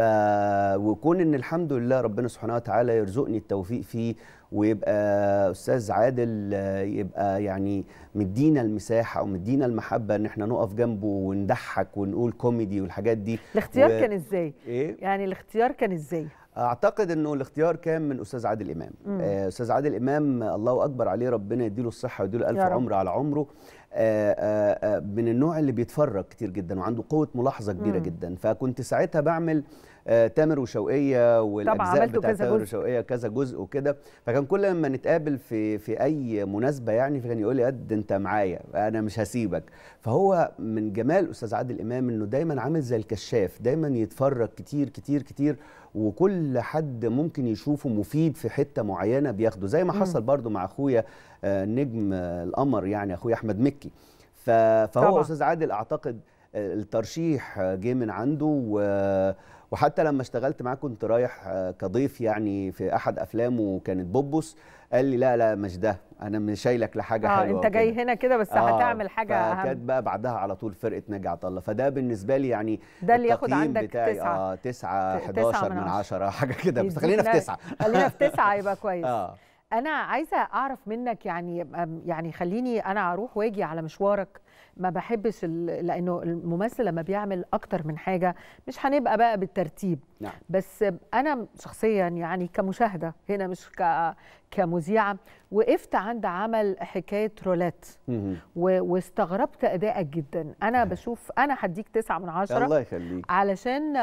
وكون ان الحمد لله ربنا سبحانه وتعالى يرزقني التوفيق فيه، ويبقى استاذ عادل يبقى يعني مدينا المساحه ومدينا المحبه ان احنا نقف جنبه ونضحك ونقول كوميدي والحاجات دي. الاختيار و... كان ازاي؟ إيه؟ يعني الاختيار كان ازاي؟ اعتقد انه الاختيار كان من استاذ عادل امام. آه استاذ عادل امام الله اكبر عليه، ربنا يديله الصحه ويديله الف عمر على عمره. آآ آآ من النوع اللي بيتفرج كتير جدا وعنده قوه ملاحظه كبيره مم. جدا. فكنت ساعتها بعمل تامر وشوقية والاجزاء بتاعت تامر وشوقية كذا جزء وكده. فكان كل لما نتقابل في في اي مناسبه يعني فكان يقول لي قد انت معايا انا مش هسيبك. فهو من جمال استاذ عادل امام انه دايما عامل زي الكشاف، دايما يتفرج كتير كتير كتير، وكل حد ممكن يشوفه مفيد في حته معينه بياخده، زي ما حصل برضو مع اخويا نجم القمر يعني اخويا احمد مكي. فهو طبعا. استاذ عادل اعتقد الترشيح جه من عنده، و وحتى لما اشتغلت معاه كنت رايح كضيف يعني في احد افلامه وكانت بوبوس، قال لي لا لا مش ده، انا مش شايلك لحاجه آه حلوه. انت جاي كده. هنا كده بس آه هتعمل حاجه اهم. فكانت بقى بعدها على طول فرقه ناجي عطا الله. فده بالنسبه لي يعني ده اللي ياخد عندك بتاعي تسعة اه تسعة حداشر من عشرة حاجه كده، بس خلينا في تسعة. خلينا في تسعة يبقى كويس. اه انا عايزه اعرف منك يعني يعني خليني انا اروح واجي على مشوارك. ما بحبش لانه الممثل لما بيعمل اكتر من حاجه مش هنبقى بقى بالترتيب. نعم. بس انا شخصيا يعني كمشاهده هنا مش ك كمذيعه وقفت عند عمل حكايه رولات واستغربت ادائك جدا. انا بشوف انا هديك تسعة من عشرة. الله يخليك. علشان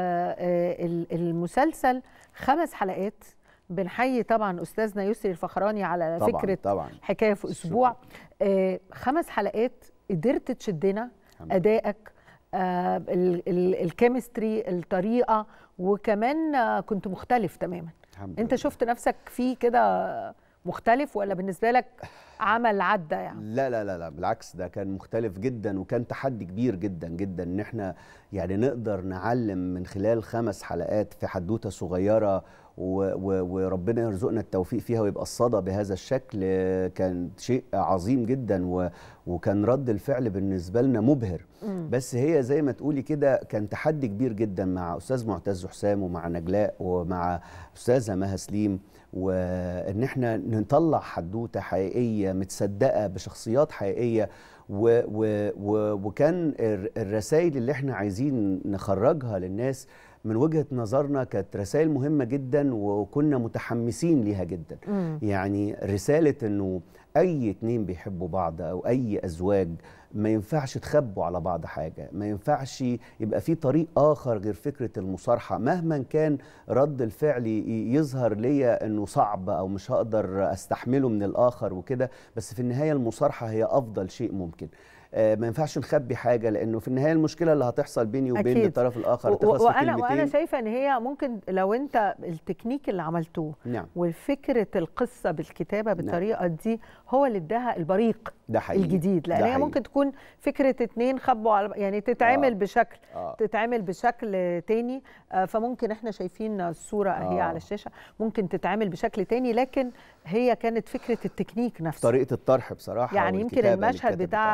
المسلسل خمس حلقات. بنحيي طبعا استاذنا يسري الفخراني على طبعًا فكره طبعًا. حكايه في اسبوع. آه خمس حلقات قدرت تشدنا ادائك، آه الكيمستري، الطريقه، وكمان آه كنت مختلف تماما. انت شفت نفسك فيه كده مختلف ولا بالنسبه لك عمل عدى يعني؟ لا لا لا لا بالعكس، ده كان مختلف جدا وكان تحدي كبير جدا جدا ان احنا يعني نقدر نعلم من خلال خمس حلقات في حدوته صغيره وربنا يرزقنا التوفيق فيها ويبقى الصدى بهذا الشكل. كان شيء عظيم جدا وكان رد الفعل بالنسبه لنا مبهر. م. بس هي زي ما تقولي كده كان تحدي كبير جدا مع استاذ معتز حسام ومع نجلاء ومع استاذه مها سليم، وان احنا نطلع حدوته حقيقيه متصدقه بشخصيات حقيقيه، و و و وكان الرسائل اللي احنا عايزين نخرجها للناس من وجهة نظرنا كانت رسائل مهمة جدا وكنا متحمسين ليها جدا. م. يعني رسالة انه اي اتنين بيحبوا بعض او اي ازواج ما ينفعش تخبوا على بعض حاجة، ما ينفعش يبقى في طريق اخر غير فكرة المصارحة مهما كان رد الفعل يظهر ليا انه صعب او مش هقدر استحمله من الاخر وكده، بس في النهاية المصارحة هي افضل شيء ممكن. ما ينفعش نخبي حاجه لانه في النهايه المشكله اللي هتحصل بيني وبين الطرف الاخر تخلص في كلمتين. وانا شايفه ان هي ممكن لو انت التكنيك اللي عملتوه نعم. وفكره القصه بالكتابه بالطريقه نعم. دي هو اللي اداها البريق ده حقيقي. الجديد، لان هي ممكن تكون فكره اتنين خبوا على يعني تتعمل آه. بشكل آه. تتعمل بشكل تاني. آه فممكن احنا شايفين الصوره آه. اهي على الشاشه ممكن تتعمل بشكل تاني، لكن هي كانت فكره التكنيك نفسه، طريقه الطرح بصراحه يعني يمكن المشهد بتاع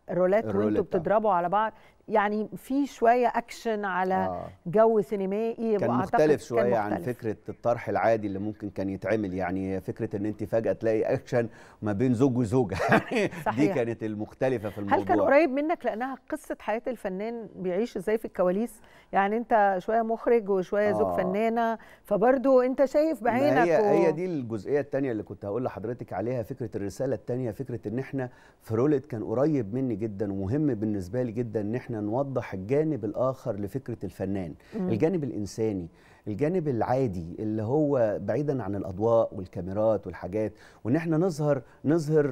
رولات وانتوا بتضربوا على بعض، يعني في شويه اكشن على آه. جو سينمائي، كان مختلف شويه كان مختلف. عن فكره الطرح العادي اللي ممكن كان يتعمل، يعني فكره ان انت فجاه تلاقي اكشن ما بين زوج وزوجه دي كانت المختلفه في الموضوع. هل كان قريب منك لانها قصه حياه الفنان بيعيش ازاي في الكواليس؟ يعني انت شويه مخرج وشويه آه. زوج فنانه، فبرضه انت شايف بعينك. هي و... هي دي الجزئيه الثانيه اللي كنت هقول لحضرتك عليها، فكره الرساله الثانيه، فكره ان احنا في رولت كان قريب مني جدا ومهم بالنسبه لي جدا ان احنا نوضح الجانب الآخر لفكرة الفنان، مم. الجانب الإنساني، الجانب العادي اللي هو بعيدا عن الأضواء والكاميرات والحاجات، وإن احنا نظهر نظهر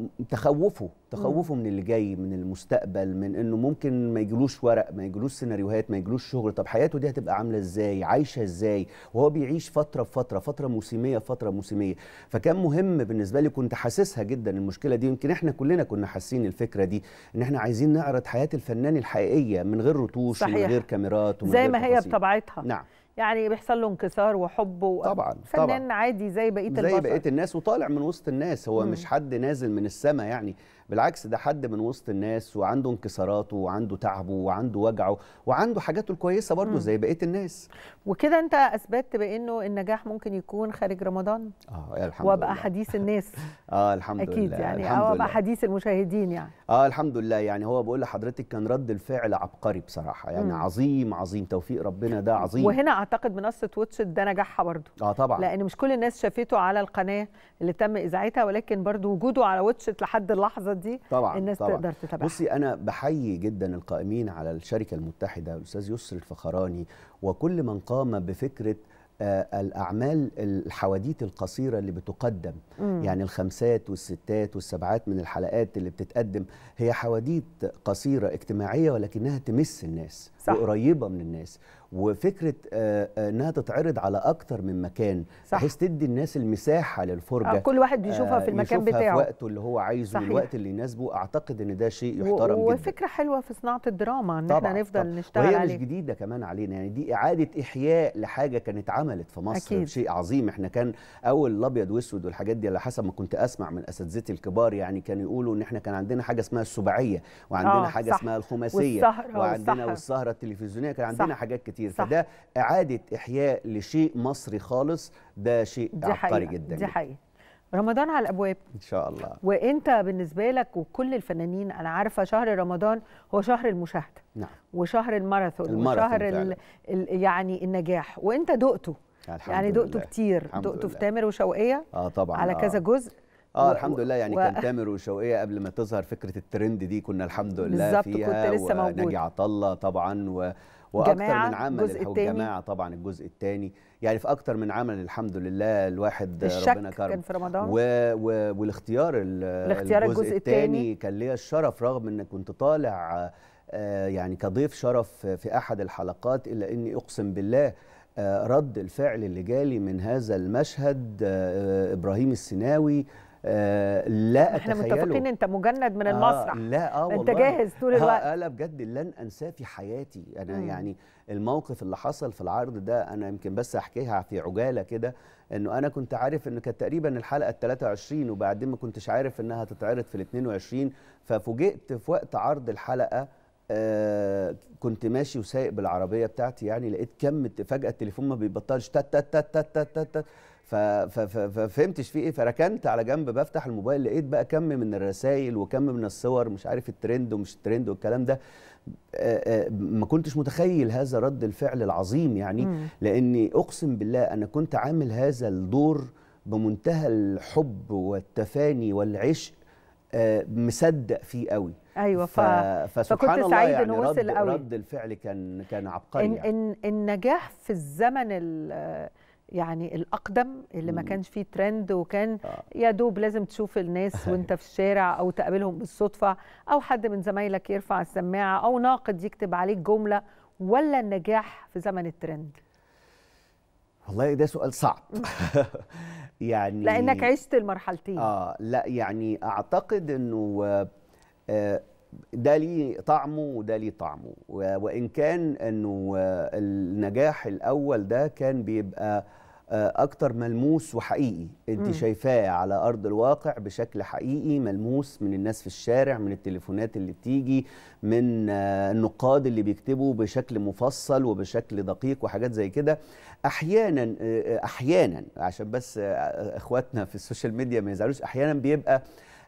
تخوفه تخوفه مم. من اللي جاي، من المستقبل، من إنه ممكن ما يجيلوش ورق، ما يجيلوش سيناريوهات، ما يجيلوش شغل، طب حياته دي هتبقى عاملة إزاي، عايشة إزاي، وهو بيعيش فترة بفترة، فترة موسمية فترة موسمية. فكان مهم بالنسبة لي، كنت حاسسها جدا المشكلة دي، يمكن احنا كلنا كنا حاسين الفكرة دي، إن احنا عايزين نعرض حياة الفنان الحقيقية من غير رتوش ومن غير كاميرات ومن زي غير ما هي بطبيعتها. نعم، يعني بيحصل له انكسار وحب طبعا فنان طبعا. عادي زي بقيه البشر، زي بقيه الناس، وطالع من وسط الناس، هو مم. مش حد نازل من السماء يعني، بالعكس ده حد من وسط الناس وعنده انكساراته وعنده تعبه وعنده وجعه وعنده حاجاته الكويسه برضه مم. زي بقيه الناس. وكده انت اثبتت بانه النجاح ممكن يكون خارج رمضان. اه الحمد وابقى لله. حديث الناس. اه الحمد أكيد لله. اكيد يعني، الحمد او ابقى حديث المشاهدين يعني. اه الحمد لله. يعني هو بقول لحضرتك كان رد الفعل عبقري بصراحه، يعني مم. عظيم عظيم، توفيق ربنا ده عظيم. وهنا اعتقد منصه واتشت ده نجاحها برضه. اه طبعا، لان مش كل الناس شافته على القناه اللي تم اذاعتها، ولكن برضه وجوده على واتشت لحد اللحظه دي طبعا الناس طبعا تقدر تتابعها. بصي انا بحيي جدا القائمين على الشركه المتحده، الاستاذ يسري الفخراني وكل من قام بفكره آه الأعمال الحواديت القصيرة اللي بتقدم، مم. يعني الخمسات والستات والسبعات من الحلقات اللي بتتقدم هي حواديت قصيرة اجتماعية ولكنها تمس الناس، صح. وقريبة من الناس، وفكرة آه انها تتعرض على اكتر من مكان، بحيث تدي الناس المساحة للفرجة، آه كل واحد بيشوفها آه في المكان بتاعه، في وقته اللي هو عايزه والوقت اللي يناسبه. اعتقد ان ده شيء يحترم جدا، وفكرة حلوة في صناعة الدراما ان احنا نفضل طبعًا. نشتغل وهي عليه. مش جديدة كمان علينا، يعني دي إعادة إحياء لحاجة كانت عملت في مصر. أكيد. شيء عظيم. احنا كان اول الابيض واسود والحاجات دي على حسب ما كنت اسمع من اساتذتي الكبار، يعني كانوا يقولوا ان احنا كان عندنا حاجه اسمها السباعيه، وعندنا آه حاجه صح. اسمها الخماسيه، والسهرة وعندنا والسهرة. والسهره التلفزيونيه، كان عندنا صح. حاجات كتير صح. فده اعاده احياء لشيء مصري خالص، ده شيء عبقري جدا. دي حقيقه. رمضان على الابواب ان شاء الله. وانت بالنسبه لك وكل الفنانين، انا عارفه شهر رمضان هو شهر المشاهده، نعم، وشهر الماراثون, الماراثون وشهر ال ال يعني النجاح، وانت دقته يعني دقته كتير، دقته في تامر وشوقية اه طبعا على آه. كذا جزء. اه و... الحمد لله. يعني و... كان تامر وشوقية قبل ما تظهر فكره الترند دي كنا الحمد لله فيها، كنت لسه موجود. وناجي عطا الله طبعا، و... واكتر من عمل الجماعه طبعا الجزء الثاني، يعني في اكتر من عمل الحمد لله الواحد ربنا كرم. كان في رمضان و... و... والاختيار الاختيار الجزء, الجزء الثاني كان ليا الشرف، رغم ان كنت طالع آه يعني كضيف شرف في احد الحلقات، الا اني اقسم بالله آه رد الفعل اللي جالي من هذا المشهد آه ابراهيم السيناوي آه لا احنا اتخيله. متفقين انت مجند من المسرح. آه لا اه انت جاهز طول الوقت. آه انا بجد لن انساه في حياتي انا. مم. يعني الموقف اللي حصل في العرض ده انا يمكن بس احكيها في عجاله كده، انه انا كنت عارف انه كانت تقريبا الحلقه الثلاثة وعشرين، وبعدين ما كنتش عارف انها تتعرض في الاثنين وعشرين، ففوجئت في وقت عرض الحلقه آه كنت ماشي وسايق بالعربيه بتاعتي، يعني لقيت كم فجاه التليفون ما بيبطلش تت تت تت تت تت تت، ففهمتش في ايه، فركنت على جنب بفتح الموبايل، لقيت بقى كم من الرسائل وكم من الصور، مش عارف الترند ومش الترند والكلام ده. آآ آآ ما كنتش متخيل هذا رد الفعل العظيم يعني. مم. لاني اقسم بالله انا كنت عامل هذا الدور بمنتهى الحب والتفاني والعشق، مصدق فيه قوي. ايوه ف... فسبحان الله سعيد يعني رد, قوي. رد الفعل كان كان عبقري. إن يعني. إن النجاح في الزمن يعني الأقدم اللي ما كانش فيه ترند، وكان آه. يا دوب لازم تشوف الناس وانت في الشارع أو تقابلهم بالصدفة، أو حد من زمايلك يرفع السماعة، أو ناقد يكتب عليك جملة، ولا النجاح في زمن الترند؟ والله ده سؤال صعب. يعني لأنك عشت المرحلتين. آه لا يعني أعتقد أنه آه ده ليه طعمه وده ليه طعمه، وإن كان أنه النجاح الأول ده كان بيبقى اكتر ملموس وحقيقي، انت م. شايفاه على ارض الواقع بشكل حقيقي ملموس من الناس في الشارع، من التليفونات اللي بتيجي، من النقاد اللي بيكتبوا بشكل مفصل وبشكل دقيق وحاجات زي كده. احيانا احيانا عشان بس اخواتنا في السوشيال ميديا ما يزعلوش، احيانا بيبقى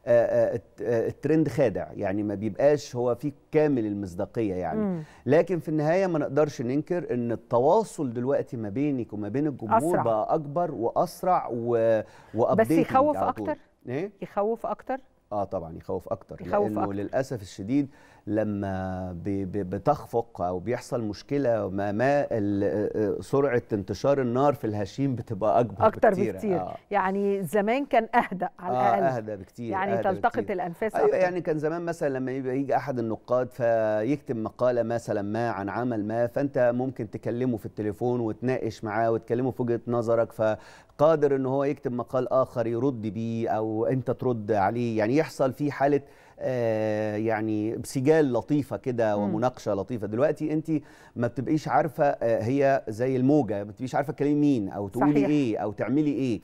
الترند خادع، يعني ما بيبقاش هو فيه كامل المصداقيه يعني. مم. لكن في النهايه ما نقدرش ننكر ان التواصل دلوقتي ما بينك وما بين الجمهور أسرع. بقى اكبر واسرع وابديت. بس يخوف اكتر. ايه يخوف اكتر. اه طبعا يخوف اكتر، يخوف لانه أكتر. للاسف الشديد لما بتخفق او بيحصل مشكله ما ما سرعه انتشار النار في الهشيم بتبقى اكبر اكتر بكتير. بكتير. آه. يعني زمان كان اهدى على آه الاقل. اهدى بكتير، يعني أهدى تلتقط بكتير. الانفاس أيوة أكتر. يعني كان زمان مثلا لما يجي احد النقاد فيكتب مقاله مثلا ما عن عمل ما، فانت ممكن تكلمه في التليفون وتناقش معاه وتكلمه في وجهه نظرك، فقادر ان هو يكتب مقال اخر يرد بيه او انت ترد عليه، يعني يحصل فيه حاله آه يعني سجال لطيفه كده ومناقشه لطيفه. دلوقتي انت ما بتبقيش عارفه، آه هي زي الموجه، ما بتبقيش عارفه تكلمي مين او تقولي صحيح. ايه او تعملي ايه.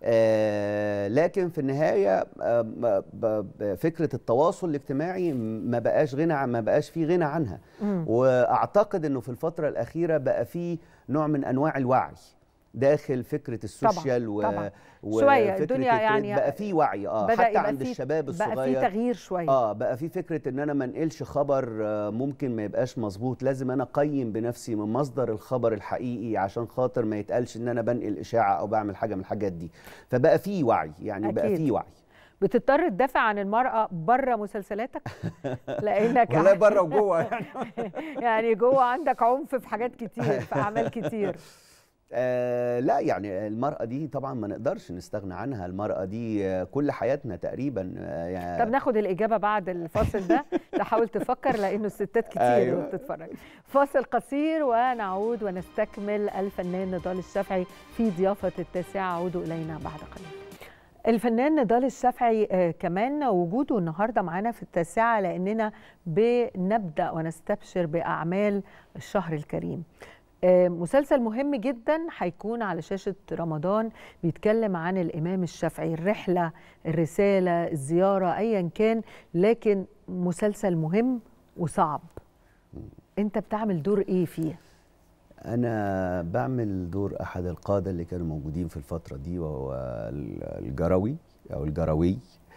آه لكن في النهايه آه فكره التواصل الاجتماعي ما بقاش غنى ما بقاش فيه غنى عنها. مم. واعتقد انه في الفتره الاخيره بقى فيه نوع من انواع الوعي داخل فكره السوشيال طبعا. و... طبعا. شويه الدنيا يعني بقى في وعي اه حتى عند الشباب الصغير بقى في تغيير شويه. اه بقى في فكره ان انا ما انقلش خبر آه ممكن ما يبقاش مظبوط، لازم انا اقيم بنفسي من مصدر الخبر الحقيقي عشان خاطر ما يتقالش ان انا بنقل اشاعه او بعمل حاجه من الحاجات دي. فبقى في وعي يعني أكيد. بقى في وعي. بتضطر تدافع عن المرأة بره مسلسلاتك؟ لأنك والله بره وجوه يعني يعني جوه عندك عنف في حاجات كتير، في أعمال كتير. آه لا يعني المرأة دي طبعا ما نقدرش نستغنى عنها، المرأة دي آه كل حياتنا تقريبا. آه يعني طب ناخد الإجابة بعد الفاصل ده، تحاول تفكر لأنه الستات كتير أيوة. بتتفرج. فاصل قصير ونعود ونستكمل الفنان نضال الشافعي في ضيافة التاسعة. عودوا إلينا بعد قليل. الفنان نضال الشافعي آه كمان وجوده النهارده معانا في التاسعة لأننا بنبدأ ونستبشر بأعمال الشهر الكريم. مسلسل مهم جدا هيكون على شاشة رمضان، بيتكلم عن الإمام الشافعي، الرحلة، الرسالة، الزيارة، أيا كان، لكن مسلسل مهم وصعب. أنت بتعمل دور إيه فيه؟ أنا بعمل دور أحد القادة اللي كانوا موجودين في الفترة دي، وهو الجروي أو الجروي.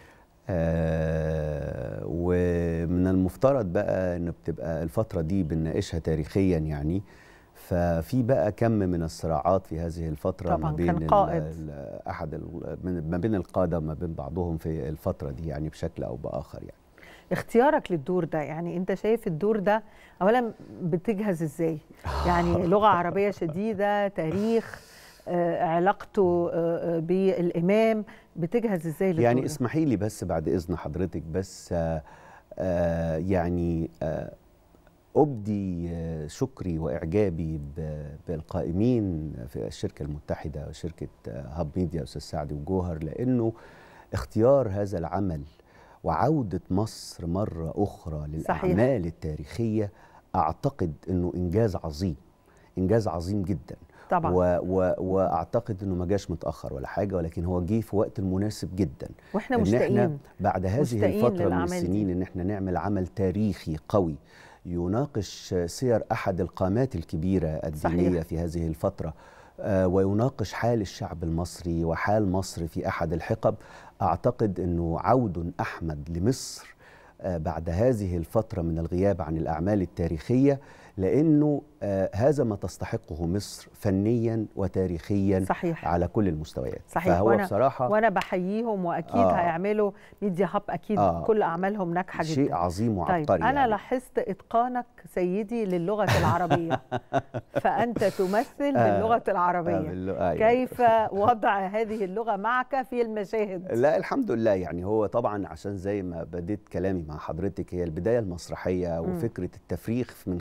آه ومن المفترض بقى إن بتبقى الفترة دي بنناقشها تاريخيا يعني، ففي بقى كم من الصراعات في هذه الفترة ما بين أحد ما بين القادة وما بين بعضهم في الفترة دي يعني بشكل أو بآخر. يعني اختيارك للدور ده، يعني أنت شايف الدور ده أولا بتجهز إزاي؟ يعني لغة عربية شديدة، تاريخ، آه علاقته آه بالإمام، بتجهز إزاي للدور يعني ده؟ اسمحي لي بس بعد إذن حضرتك بس آه آه يعني آه أبدي شكري وإعجابي بالقائمين في الشركة المتحدة وشركة هاب ميديا أستاذ سعد وجوهر، لأنه اختيار هذا العمل وعودة مصر مرة أخرى للأعمال صحيح. التاريخية أعتقد أنه إنجاز عظيم، إنجاز عظيم جدا طبعا. و و وأعتقد أنه ما جاش متأخر ولا حاجة، ولكن هو جه في وقت المناسب جدا، وإحنا مشتاقين بعد هذه الفترة من السنين دي. إن إحنا نعمل عمل تاريخي قوي يناقش سير أحد القامات الكبيرة الدينية صحيح. في هذه الفترة، آه ويناقش حال الشعب المصري وحال مصر في أحد الحقب. أعتقد أنه عود أحمد لمصر آه بعد هذه الفترة من الغياب عن الأعمال التاريخية، لأنه آه هذا ما تستحقه مصر فنيا وتاريخيا صحيح. على كل المستويات. صحيح. فهو وأنا بصراحة وأنا بحييهم، وأكيد آه هيعملوا ميديا هاب، أكيد آه كل أعمالهم ناجحة جدا، شيء عظيم وعبقري. طيب أنا يعني. لاحظت إتقانك سيدي للغة العربية فأنت تمثل آه باللغة العربية. آه باللغة. كيف وضع هذه اللغة معك في المشاهد؟ لا الحمد لله، يعني هو طبعا عشان زي ما بديت كلامي مع حضرتك، هي البداية المسرحية وفكرة التفريغ من خلال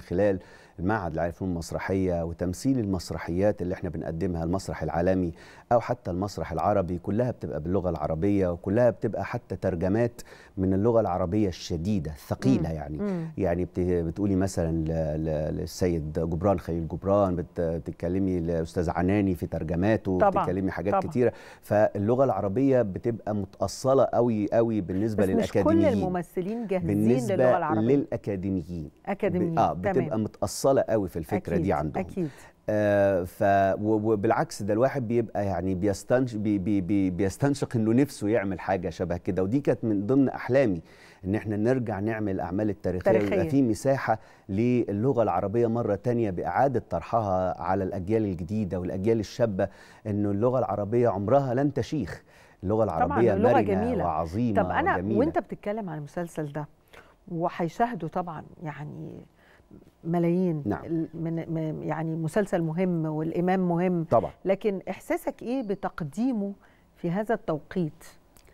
المعهد العالي للفنون المسرحيه وتمثيل المسرحيات اللي احنا بنقدمها، المسرح العالمي او حتى المسرح العربي، كلها بتبقى باللغه العربيه، وكلها بتبقى حتى ترجمات من اللغه العربيه الشديده الثقيله. مم. يعني مم. يعني بتقولي مثلا للسيد جبران خليل جبران، بتتكلمي الاستاذ عناني في ترجماته، بتتكلمي حاجات طبعا. كتيره. فاللغه العربيه بتبقى متاصله قوي قوي بالنسبه للاكاديميين. مش كل الممثلين جاهزين بالنسبة للغه العربيه. للاكاديميين اكاديميين اه بتبقى تمام. متاصله قوي في الفكره أكيد. دي عندهم. اكيد. آه ف وبالعكس ده الواحد بيبقى يعني بيستنش بي بي بي بيستنشق انه نفسه يعمل حاجه شبه كده، ودي كانت من ضمن احلامي ان احنا نرجع نعمل الاعمال التاريخيه ويبقى في مساحه للغه العربيه مره تانية باعاده طرحها على الاجيال الجديده والاجيال الشابه، انه اللغه العربيه عمرها لن تشيخ. اللغه العربيه طبعا مرنه جميلة. وعظيمه. طب انا وجميلة. وانت بتتكلم عن المسلسل ده وهيشاهدوا طبعا يعني ملايين. نعم. من يعني مسلسل مهم والإمام مهم طبعا. لكن إحساسك إيه بتقديمه في هذا التوقيت؟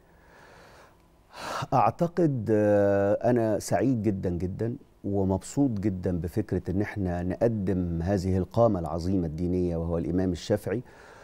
أعتقد أنا سعيد جدا جدا ومبسوط جدا بفكرة إن احنا نقدم هذه القامة العظيمة الدينية وهو الإمام الشافعي،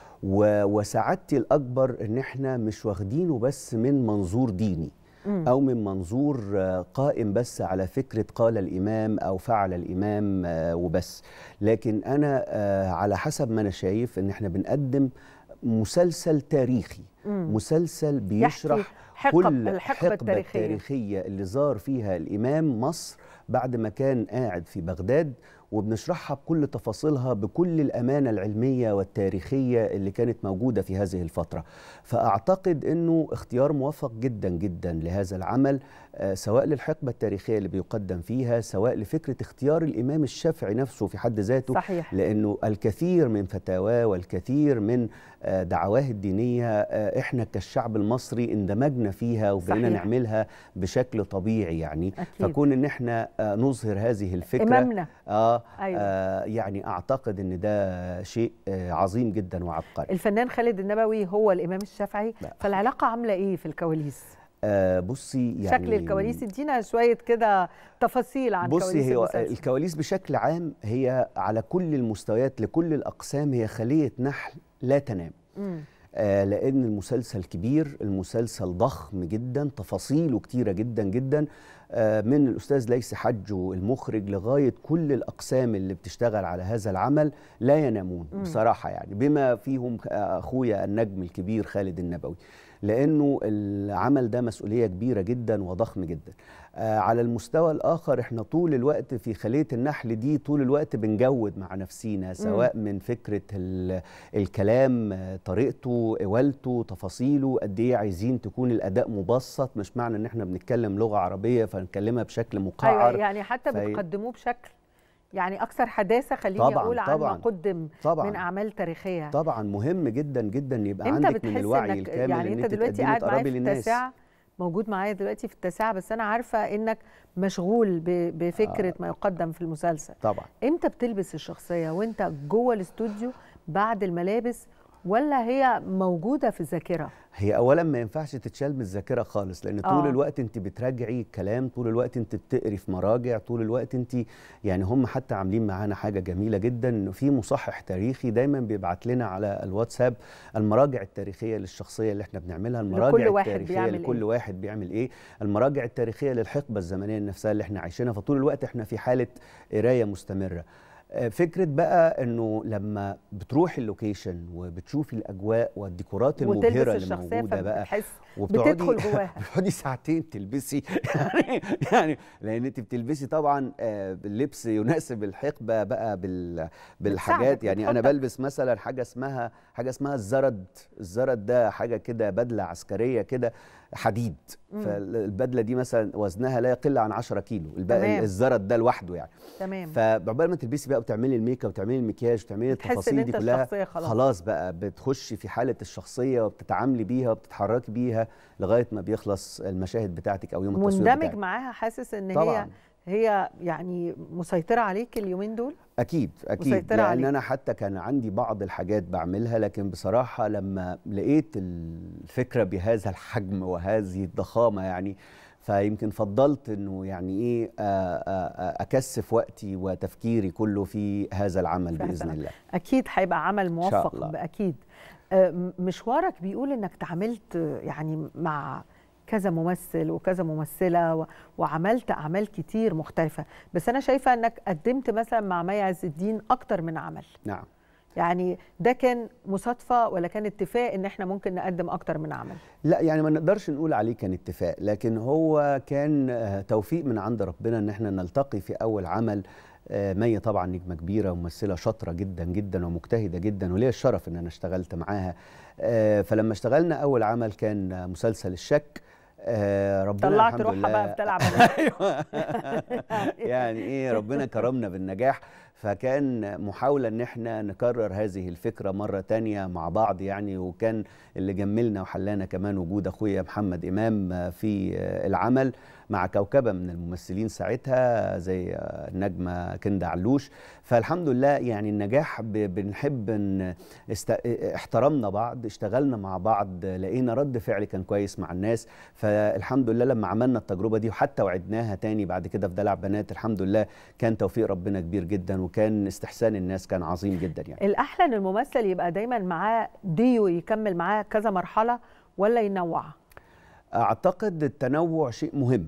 وسعادتي الأكبر إن احنا مش واخدينه بس من منظور ديني أو من منظور قائم بس على فكرة قال الإمام أو فعل الإمام وبس، لكن أنا على حسب ما أنا شايف إن احنا بنقدم مسلسل تاريخي. مم. مسلسل بيشرح حقب كل الحقبة التاريخية. التاريخية اللي زار فيها الإمام مصر بعد ما كان قاعد في بغداد، وبنشرحها بكل تفاصيلها بكل الأمانة العلمية والتاريخية اللي كانت موجودة في هذه الفترة. فأعتقد أنه اختيار موفق جدا جدا لهذا العمل، آه سواء للحقبة التاريخية اللي بيقدم فيها، سواء لفكرة اختيار الإمام الشافعي نفسه في حد ذاته. صحيح. لأنه الكثير من فتاواه والكثير من آه دعواه الدينية آه إحنا كالشعب المصري اندمجنا فيها وبقينا نعملها بشكل طبيعي يعني. أكيد. فكون أن احنا آه نظهر هذه الفكرة إمامنا. آه أيوة. آه يعني أعتقد أن ده شيء آه عظيم جدا وعبقري. الفنان خالد النبوي هو الإمام الشافعي، لا. فالعلاقة عاملة إيه في الكواليس؟ آه بصي يعني شكل الكواليس، ادينا شوية كده تفاصيل عن كواليس بصي هي المسلسل. الكواليس بشكل عام هي على كل المستويات لكل الأقسام هي خلية نحل لا تنام. م. آه لأن المسلسل كبير، المسلسل ضخم جدا، تفاصيله كتيرة جدا جدا، آه من الأستاذ ليث حجو المخرج لغاية كل الأقسام اللي بتشتغل على هذا العمل لا ينامون. م. بصراحة يعني بما فيهم أخويا النجم الكبير خالد النبوي، لأنه العمل ده مسؤولية كبيرة جدا وضخم جدا. آه على المستوى الآخر احنا طول الوقت في خلية النحل دي طول الوقت بنجود مع نفسينا، سواء من فكرة الكلام، طريقته، قوالته، تفاصيله، قد ايه عايزين تكون الأداء مبسط، مش معنى ان احنا بنتكلم لغة عربية فنكلمها بشكل مقعر. أيوة يعني حتى في... بتقدموه بشكل يعني أكثر حداثة، خليني طبعًا أقول عن طبعًا ما قدم طبعًا من أعمال تاريخية. طبعًا مهم جدا جدا يبقى عندك من الوعي الكامل. يعني إن أنت دلوقتي قاعد معايا في التاسعة، موجود معايا دلوقتي في التاسعة، بس أنا عارفة إنك مشغول بفكرة آه. ما يقدم في المسلسل. طبعًا. إمتى بتلبس الشخصية وأنت جوه الاستوديو بعد الملابس، ولا هي موجودة في الذاكرة؟ هي اولا ما ينفعش تتشال من الذاكره خالص، لان طول آه. الوقت انت بتراجعي الكلام، طول الوقت انت بتقري في مراجع، طول الوقت انت يعني هم حتى عاملين معانا حاجه جميله جدا، انه في مصحح تاريخي دايما بيبعت لنا على الواتساب المراجع التاريخيه للشخصيه اللي احنا بنعملها، المراجع لكل واحد التاريخيه بيعمل لكل إيه؟ واحد بيعمل ايه، المراجع التاريخيه للحقبه الزمنيه نفسها اللي احنا عايشينها، فطول الوقت احنا في حاله قرايه مستمره. فكرة بقى انه لما بتروحي اللوكيشن وبتشوفي الاجواء والديكورات المبهره اللي موجوده بقى، وبتدخل جواها بتقعدي ساعتين تلبسي يعني يعني لان انت بتلبسي طبعا اللبس يناسب الحقبه بقى بالحاجات. يعني انا بلبس مثلا حاجه اسمها حاجه اسمها الزرد. الزرد ده حاجه كده بدله عسكريه كده حديد، فالبدله دي مثلا وزنها لا يقل عن عشرة كيلو، الزرد ده لوحده يعني. تمام. فعقبال ما تلبسي بقى وتعملي الميك اب وتعملي المكياج وتعملي التفاصيل دي كلها، خلاص. خلاص بقى بتخشي في حاله الشخصيه وبتتعاملي بيها وبتتحركي بيها لغايه ما بيخلص المشاهد بتاعتك او يوم التصوير بتاعك. مندمج معاها، حاسس ان طبعًا. هي هي يعني مسيطره عليك اليومين دول؟ اكيد اكيد، لان عليك. انا حتى كان عندي بعض الحاجات بعملها، لكن بصراحه لما لقيت الفكره بهذا الحجم وهذه الضخامه يعني فيمكن فضلت انه يعني ايه اكثف وقتي وتفكيري كله في هذا العمل باذن الله. اكيد هيبقى عمل موفق اكيد. مشوارك بيقول انك تعاملت يعني مع كذا ممثل وكذا ممثله وعملت اعمال كتير مختلفه، بس انا شايفه انك قدمت مثلا مع مي عز الدين اكتر من عمل. نعم. يعني ده كان مصادفه ولا كان اتفاق ان احنا ممكن نقدم اكتر من عمل؟ لا يعني ما نقدرش نقول عليه كان اتفاق، لكن هو كان توفيق من عند ربنا ان احنا نلتقي في اول عمل. مي طبعا نجمه كبيره وممثله شاطره جدا جدا ومجتهده جدا، وليا الشرف ان انا اشتغلت معاها. فلما اشتغلنا اول عمل كان مسلسل الشك. ربنا طلعت روحها بقى بتلعب. ايوه يعني ايه، ربنا كرمنا بالنجاح. فكان محاولة ان احنا نكرر هذه الفكرة مرة تانية مع بعض يعني، وكان اللي جملنا وحلانا كمان وجود اخويا محمد امام في العمل مع كوكبة من الممثلين ساعتها زي النجمة كندا علوش. فالحمد لله يعني النجاح بنحب ان است... احترمنا بعض، اشتغلنا مع بعض، لقينا رد فعل كان كويس مع الناس. فالحمد لله لما عملنا التجربة دي وحتى وعدناها تاني بعد كده في دلع بنات، الحمد لله كان توفيق ربنا كبير جدا، وكان استحسان الناس كان عظيم جدا يعني. الأحلى ان الممثل يبقى دايما معاه ديو يكمل معاه كذا مرحلة ولا ينوع؟ اعتقد التنوع شيء مهم.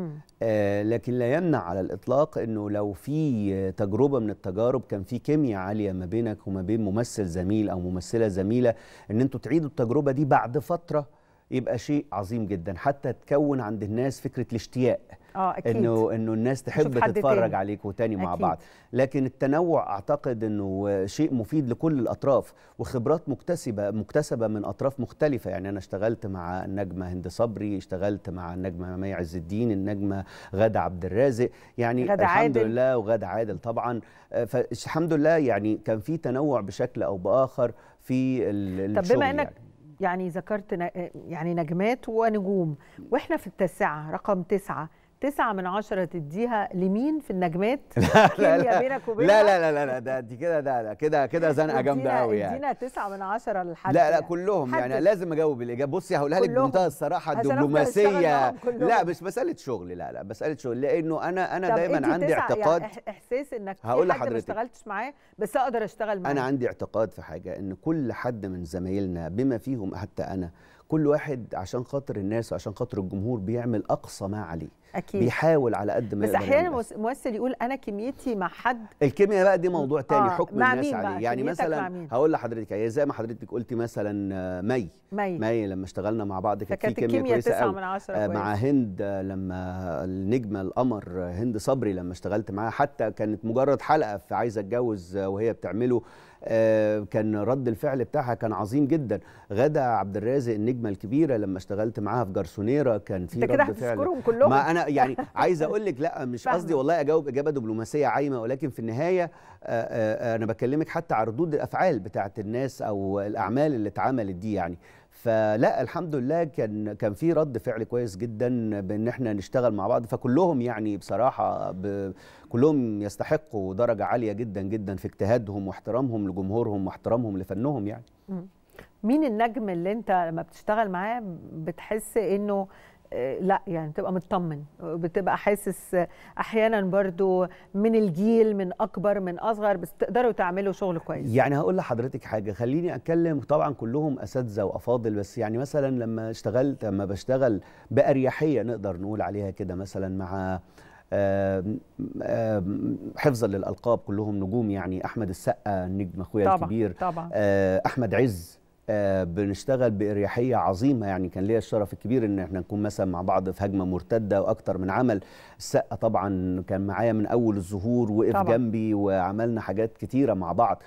آه لكن لا يمنع على الإطلاق أنه لو في تجربة من التجارب كان في كيمياء عالية ما بينك وما بين ممثل زميل أو ممثلة زميلة، أن أنتوا تعيدوا التجربة دي بعد فترة يبقى شيء عظيم جدا، حتى تكون عند الناس فكرة الاشتياق. اه اكيد انه انه الناس تحب تتفرج عليكوا تاني مع أكيد. بعض. لكن التنوع اعتقد انه شيء مفيد لكل الاطراف، وخبرات مكتسبه مكتسبه من اطراف مختلفه. يعني انا اشتغلت مع النجمه هند صبري، اشتغلت مع النجمه مي عز الدين، النجمه غادة عبد الرازق، يعني غادة الحمد عادل. لله، وغادة عادل طبعا. فالحمد لله يعني كان في تنوع بشكل او باخر في الشغل. طب بما انك يعني. يعني ذكرت يعني نجمات ونجوم، واحنا في التاسعه رقم تسعه، تسعة من عشرة تديها لمين في النجمات؟ لا لا لا بينك وبينها؟ لا لا لا لا ده دي كده ده كده كده زنقه جامده قوي يعني. ادينا تسعة من عشرة لحد. لا لا كلهم يعني لازم اجاوب الاجابه. بصي هقولها لك بمنتهى الصراحه الدبلوماسيه. لا مش مساله شغل، لا لا مساله شغل، لانه انا انا دايما عندي اعتقاد، يعني احساس انك في حد ما اشتغلتش معاه بس اقدر اشتغل معاه. انا عندي اعتقاد في حاجه، ان كل حد من زمايلنا بما فيهم حتى انا، كل واحد عشان خاطر الناس وعشان خاطر الجمهور بيعمل اقصى ما عليه. أكيد. بيحاول على قد ما يقدر. بس احيانا ممثل يقول انا كميتي مع حد. الكيمياء بقى دي موضوع تاني. آه. حكم مع الناس مين عليه. بقى؟ يعني مثلا هقول لحضرتك يعني زي ما حضرتك قلتي مثلا مي مي مي لما اشتغلنا مع بعض كانت في كيمياء كويسه قوي. مع هند لما النجمه القمر هند صبري لما اشتغلت معاها، حتى كانت مجرد حلقه في عايزه اتجوز وهي بتعمله، آه كان رد الفعل بتاعها كان عظيم جدا. غادة عبد الرازق النجمه الكبيره لما اشتغلت معاها في جرسونيرا كان في رد فعل. كلهم. ما انا يعني عايز اقول لك لا مش قصدي والله اجاوب اجابه دبلوماسيه عايمه، ولكن في النهايه آه آه انا بكلمك حتى على ردود الافعال بتاعت الناس او الاعمال اللي اتعملت دي يعني. فلا الحمد لله كان كان في رد فعل كويس جدا بان احنا نشتغل مع بعض. فكلهم يعني بصراحه ب... كلهم يستحقوا درجه عاليه جدا جدا في اجتهادهم واحترامهم لجمهورهم واحترامهم لفنهم يعني. مين النجم اللي انت لما بتشتغل معاه بتحس انه لا يعني تبقى مطمن، بتبقى حاسس احيانا برضو من الجيل من اكبر من اصغر بس تقدروا تعملوا شغل كويس؟ يعني هقول لحضرتك حاجه، خليني اتكلم، طبعا كلهم اساتذه وافاضل، بس يعني مثلا لما اشتغلت لما بشتغل باريحيه نقدر نقول عليها كده، مثلا مع آآ آآ حفظا للالقاب كلهم نجوم يعني، احمد السقا النجم اخويا طبعًا الكبير طبعا احمد عز، آه بنشتغل باريحيه عظيمه يعني. كان ليا الشرف الكبير ان احنا نكون مثلا مع بعض في هجمه مرتده واكتر من عمل. السقا طبعا كان معايا من اول الظهور، وقف طبعًا جنبي وعملنا حاجات كتيره مع بعض.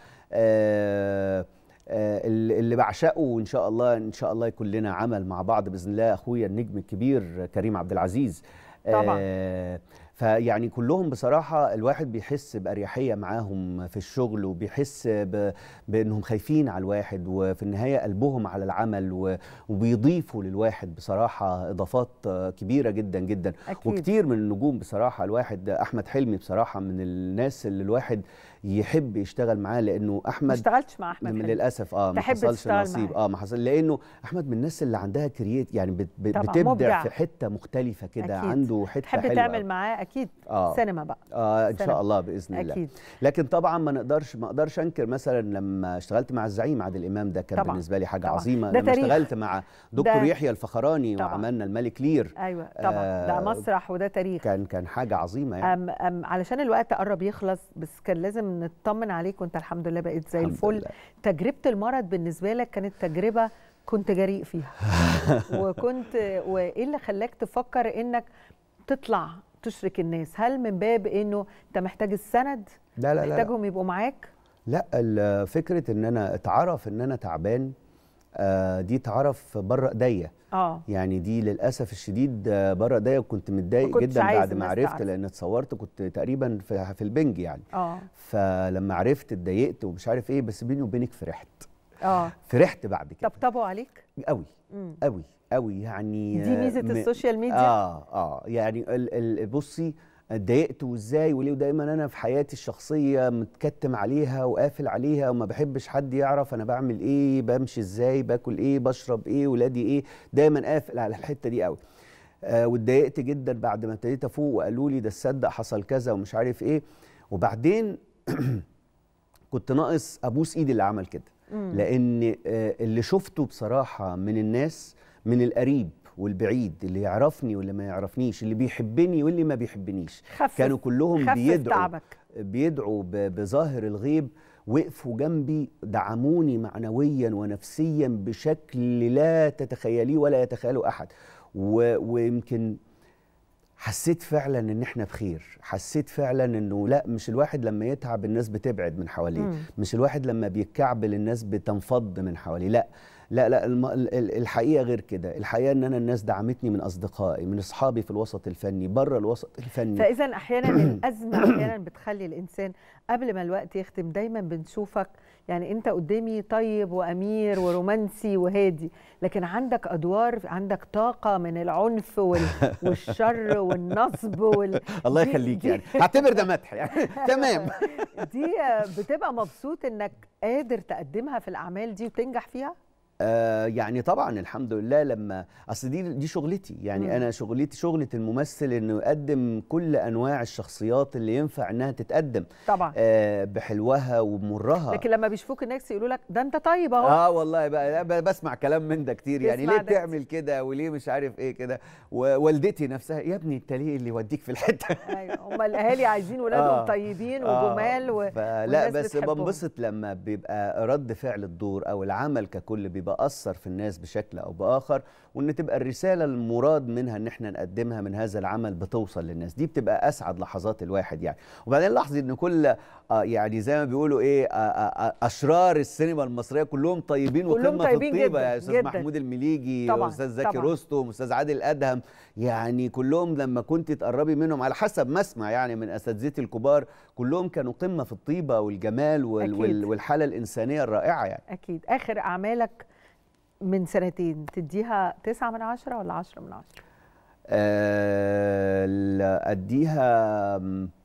آه آه اللي بعشقه وان شاء الله ان شاء الله يكون لنا عمل مع بعض باذن الله اخويا النجم الكبير كريم عبد العزيز طبعا. آه فيعني كلهم بصراحه الواحد بيحس باريحيه معاهم في الشغل، وبيحس ب... بانهم خايفين على الواحد، وفي النهايه قلبهم على العمل، و... وبيضيفوا للواحد بصراحه اضافات كبيره جدا جدا. أكيد. وكتير من النجوم بصراحه، الواحد احمد حلمي بصراحه من الناس اللي الواحد يحب يشتغل معاه، لانه احمد ما اشتغلتش مع احمد حلمي للاسف اه ما حصلش نصيب اه ما حصل، لانه احمد من الناس اللي عندها كرييت يعني بت بتبدع مبدع. في حته مختلفه كده، عنده حته حلوه تحب تعمل معاه اكيد آه. سينما بقى اه ان شاء الله باذن الله أكيد. لكن طبعا ما نقدرش ما اقدرش انكر مثلا لما اشتغلت مع الزعيم عادل امام، ده كان طبعًا. بالنسبه لي حاجه طبعًا. عظيمه. لما تاريخ. اشتغلت مع دكتور يحيى الفخراني طبعًا. وعملنا الملك لير، ايوه طبعا آه ده مسرح وده تاريخ، كان كان حاجه عظيمه يعني. أم أم علشان الوقت قرب يخلص، بس كان لازم نطمن عليك وانت الحمد لله بقيت زي الفل. لله. تجربه المرض بالنسبه لك كانت تجربه كنت جريء فيها وكنت وايه اللي خلاك تفكر انك تطلع تشرك الناس؟ هل من باب انه انت محتاج السند؟ لا لا محتاجهم لا. يبقوا معاك؟ لا، فكره ان انا اتعرف ان انا تعبان آه دي اتعرف بره ايديا. اه يعني دي للاسف الشديد بره ايديا، وكنت متضايق جدا بعد ما عرفت، لان اتصورت كنت تقريبا في, في البنج يعني. اه فلما عرفت اتضايقت ومش عارف ايه، بس بيني وبينك فرحت. اه فرحت بعد كده. طبطبوا عليك قوي قوي قوي يعني. دي ميزه م... السوشيال ميديا. اه اه يعني ال ال بصي اتضايقت وازاي وليه، ودايما انا في حياتي الشخصيه متكتم عليها وقافل عليها، وما بحبش حد يعرف انا بعمل ايه، بمشي ازاي، باكل ايه، بشرب ايه، ولادي ايه، دايما قافل على الحته دي قوي. آه واتضايقت جدا بعد ما ابتديت افوق وقالوا لي ده تصدق حصل كذا ومش عارف ايه. وبعدين كنت ناقص ابوس ايدي اللي عمل كده، لان آه اللي شفته بصراحه من الناس، من القريب والبعيد، اللي يعرفني واللي ما يعرفنيش، اللي بيحبني واللي ما بيحبنيش، كانوا كلهم بيدعوا تعبك. بيدعوا بظاهر الغيب، وقفوا جنبي، دعموني معنويا ونفسيا بشكل لا تتخيليه ولا يتخيله احد. ويمكن حسيت فعلا ان احنا بخير، حسيت فعلا انه لا، مش الواحد لما يتعب الناس بتبعد من حواليه، مش الواحد لما بيتكعبل الناس بتنفض من حواليه، لا لا لا الحقيقه غير كده. الحقيقه ان انا الناس دعمتني، من اصدقائي، من اصحابي في الوسط الفني، بره الوسط الفني. فاذا احيانا الازمه احيانا بتخلي الانسان قبل ما الوقت يختم دايما بنشوفك يعني انت قدامي طيب وامير ورومانسي وهادي، لكن عندك ادوار، عندك طاقه من العنف والشر والنصب وال... الله يخليك يعني هعتبر ده مدح يعني تمام. دي بتبقى مبسوط انك قادر تقدمها في الاعمال دي وتنجح فيها؟ آه يعني طبعا الحمد لله، لما اصل دي دي شغلتي يعني. مم. انا شغلتي شغله الممثل انه يقدم كل انواع الشخصيات اللي ينفع انها تتقدم طبعا آه بحلوها ومرها. لكن لما بيشوفوك الناس يقولوا لك ده انت طيب اهو. اه والله بقى بسمع كلام من ده كتير يعني، ليه بتعمل كده وليه مش عارف ايه كده. ووالدتي نفسها، يا ابني انت ليه اللي يوديك في الحته؟ ايوه هم الاهالي عايزين ولادهم آه طيبين وجمال و... لا بس بنبسط لما بيبقى رد فعل الدور او العمل ككل بيبقى بأثر في الناس بشكل أو بآخر، وإن تبقى الرسالة المراد منها إن إحنا نقدمها من هذا العمل بتوصل للناس. دي بتبقى أسعد لحظات الواحد يعني. وبعدين لاحظي إن كل آه يعني زي ما بيقولوا إيه آه آه أشرار السينما المصرية كلهم طيبين وقمة في الطيبة يا أستاذ محمود المليجي، أستاذ زكي رستم، أستاذ عادل أدهم، يعني كلهم لما كنت تقربي منهم على حسب ما أسمع يعني من أساتذتي الكبار، كلهم كانوا قمة في الطيبة والجمال وال والحالة الإنسانية الرائعة يعني. أكيد. آخر أعمالك من سنتين تديها تسعة من عشرة ولا عشرة من عشرة؟ أه أديها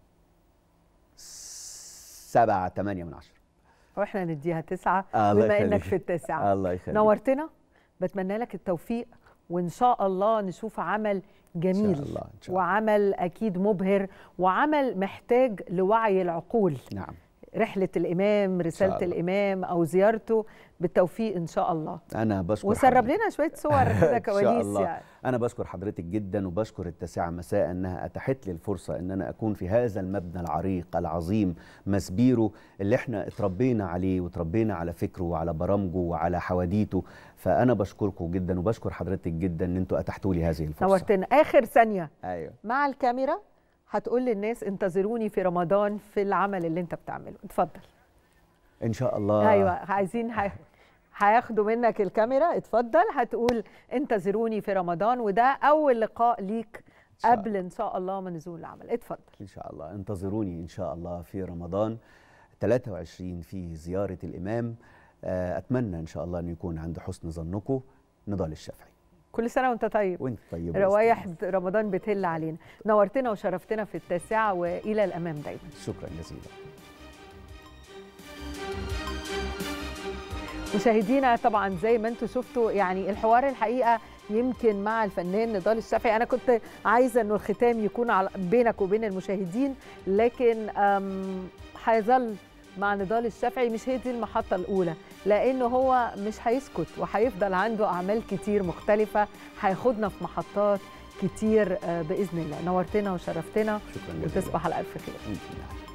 سبعة تمانية من عشرة. وإحنا نديها تسعة آه بما إنك في التسعة. الله يخليك. نورتنا، بتمنى لك التوفيق، وإن شاء الله نشوف عمل جميل إن شاء الله. إن شاء الله. وعمل أكيد مبهر، وعمل محتاج لوعي العقول. نعم. رحلة الإمام، رسالة الإمام أو زيارته، بالتوفيق إن شاء الله. أنا بشكر وسرب لنا شوية صور كده كواليس يعني. أنا بشكر حضرتك جدا، وبشكر التاسعة مساء أنها أتاحت لي الفرصة أن أنا أكون في هذا المبنى العريق العظيم مسبيرو، اللي احنا اتربينا عليه وتربينا على فكره وعلى برامجه وعلى حواديته. فأنا بشكركم جدا وبشكر حضرتك جدا أن أنتوا أتحتوا لي هذه الفرصة. نورتنا. آخر ثانية أيوة. مع الكاميرا هتقول للناس انتظروني في رمضان في العمل اللي انت بتعمله. اتفضل. ان شاء الله. ايوه عايزين ه... هياخدوا منك الكاميرا. اتفضل. هتقول انتظروني في رمضان، وده اول لقاء ليك قبل ان شاء الله ما نزول العمل. اتفضل. ان شاء الله انتظروني ان شاء الله في رمضان ثلاثة وعشرين في زياره الامام. اتمنى ان شاء الله ان يكون عند حسن ظنكم. نضال الشافعي. كل سنه وانت طيب. وانت طيب. روايح رمضان بتهل علينا. نورتنا وشرفتنا في التاسعه، والى الامام دايما. شكرا جزيلا. مشاهدينا طبعا زي ما انتم شفتوا يعني الحوار الحقيقه يمكن مع الفنان نضال الشافعي، انا كنت عايزه انه الختام يكون على بينك وبين المشاهدين، لكن هيظل مع نضال الشافعي مش هي دي المحطه الاولى، لانه هو مش هيسكت وهيفضل عنده اعمال كتير مختلفه هياخدنا في محطات كتير باذن الله. نورتنا وشرفتنا. شكرا جزيلا. وتصبح على الف خير.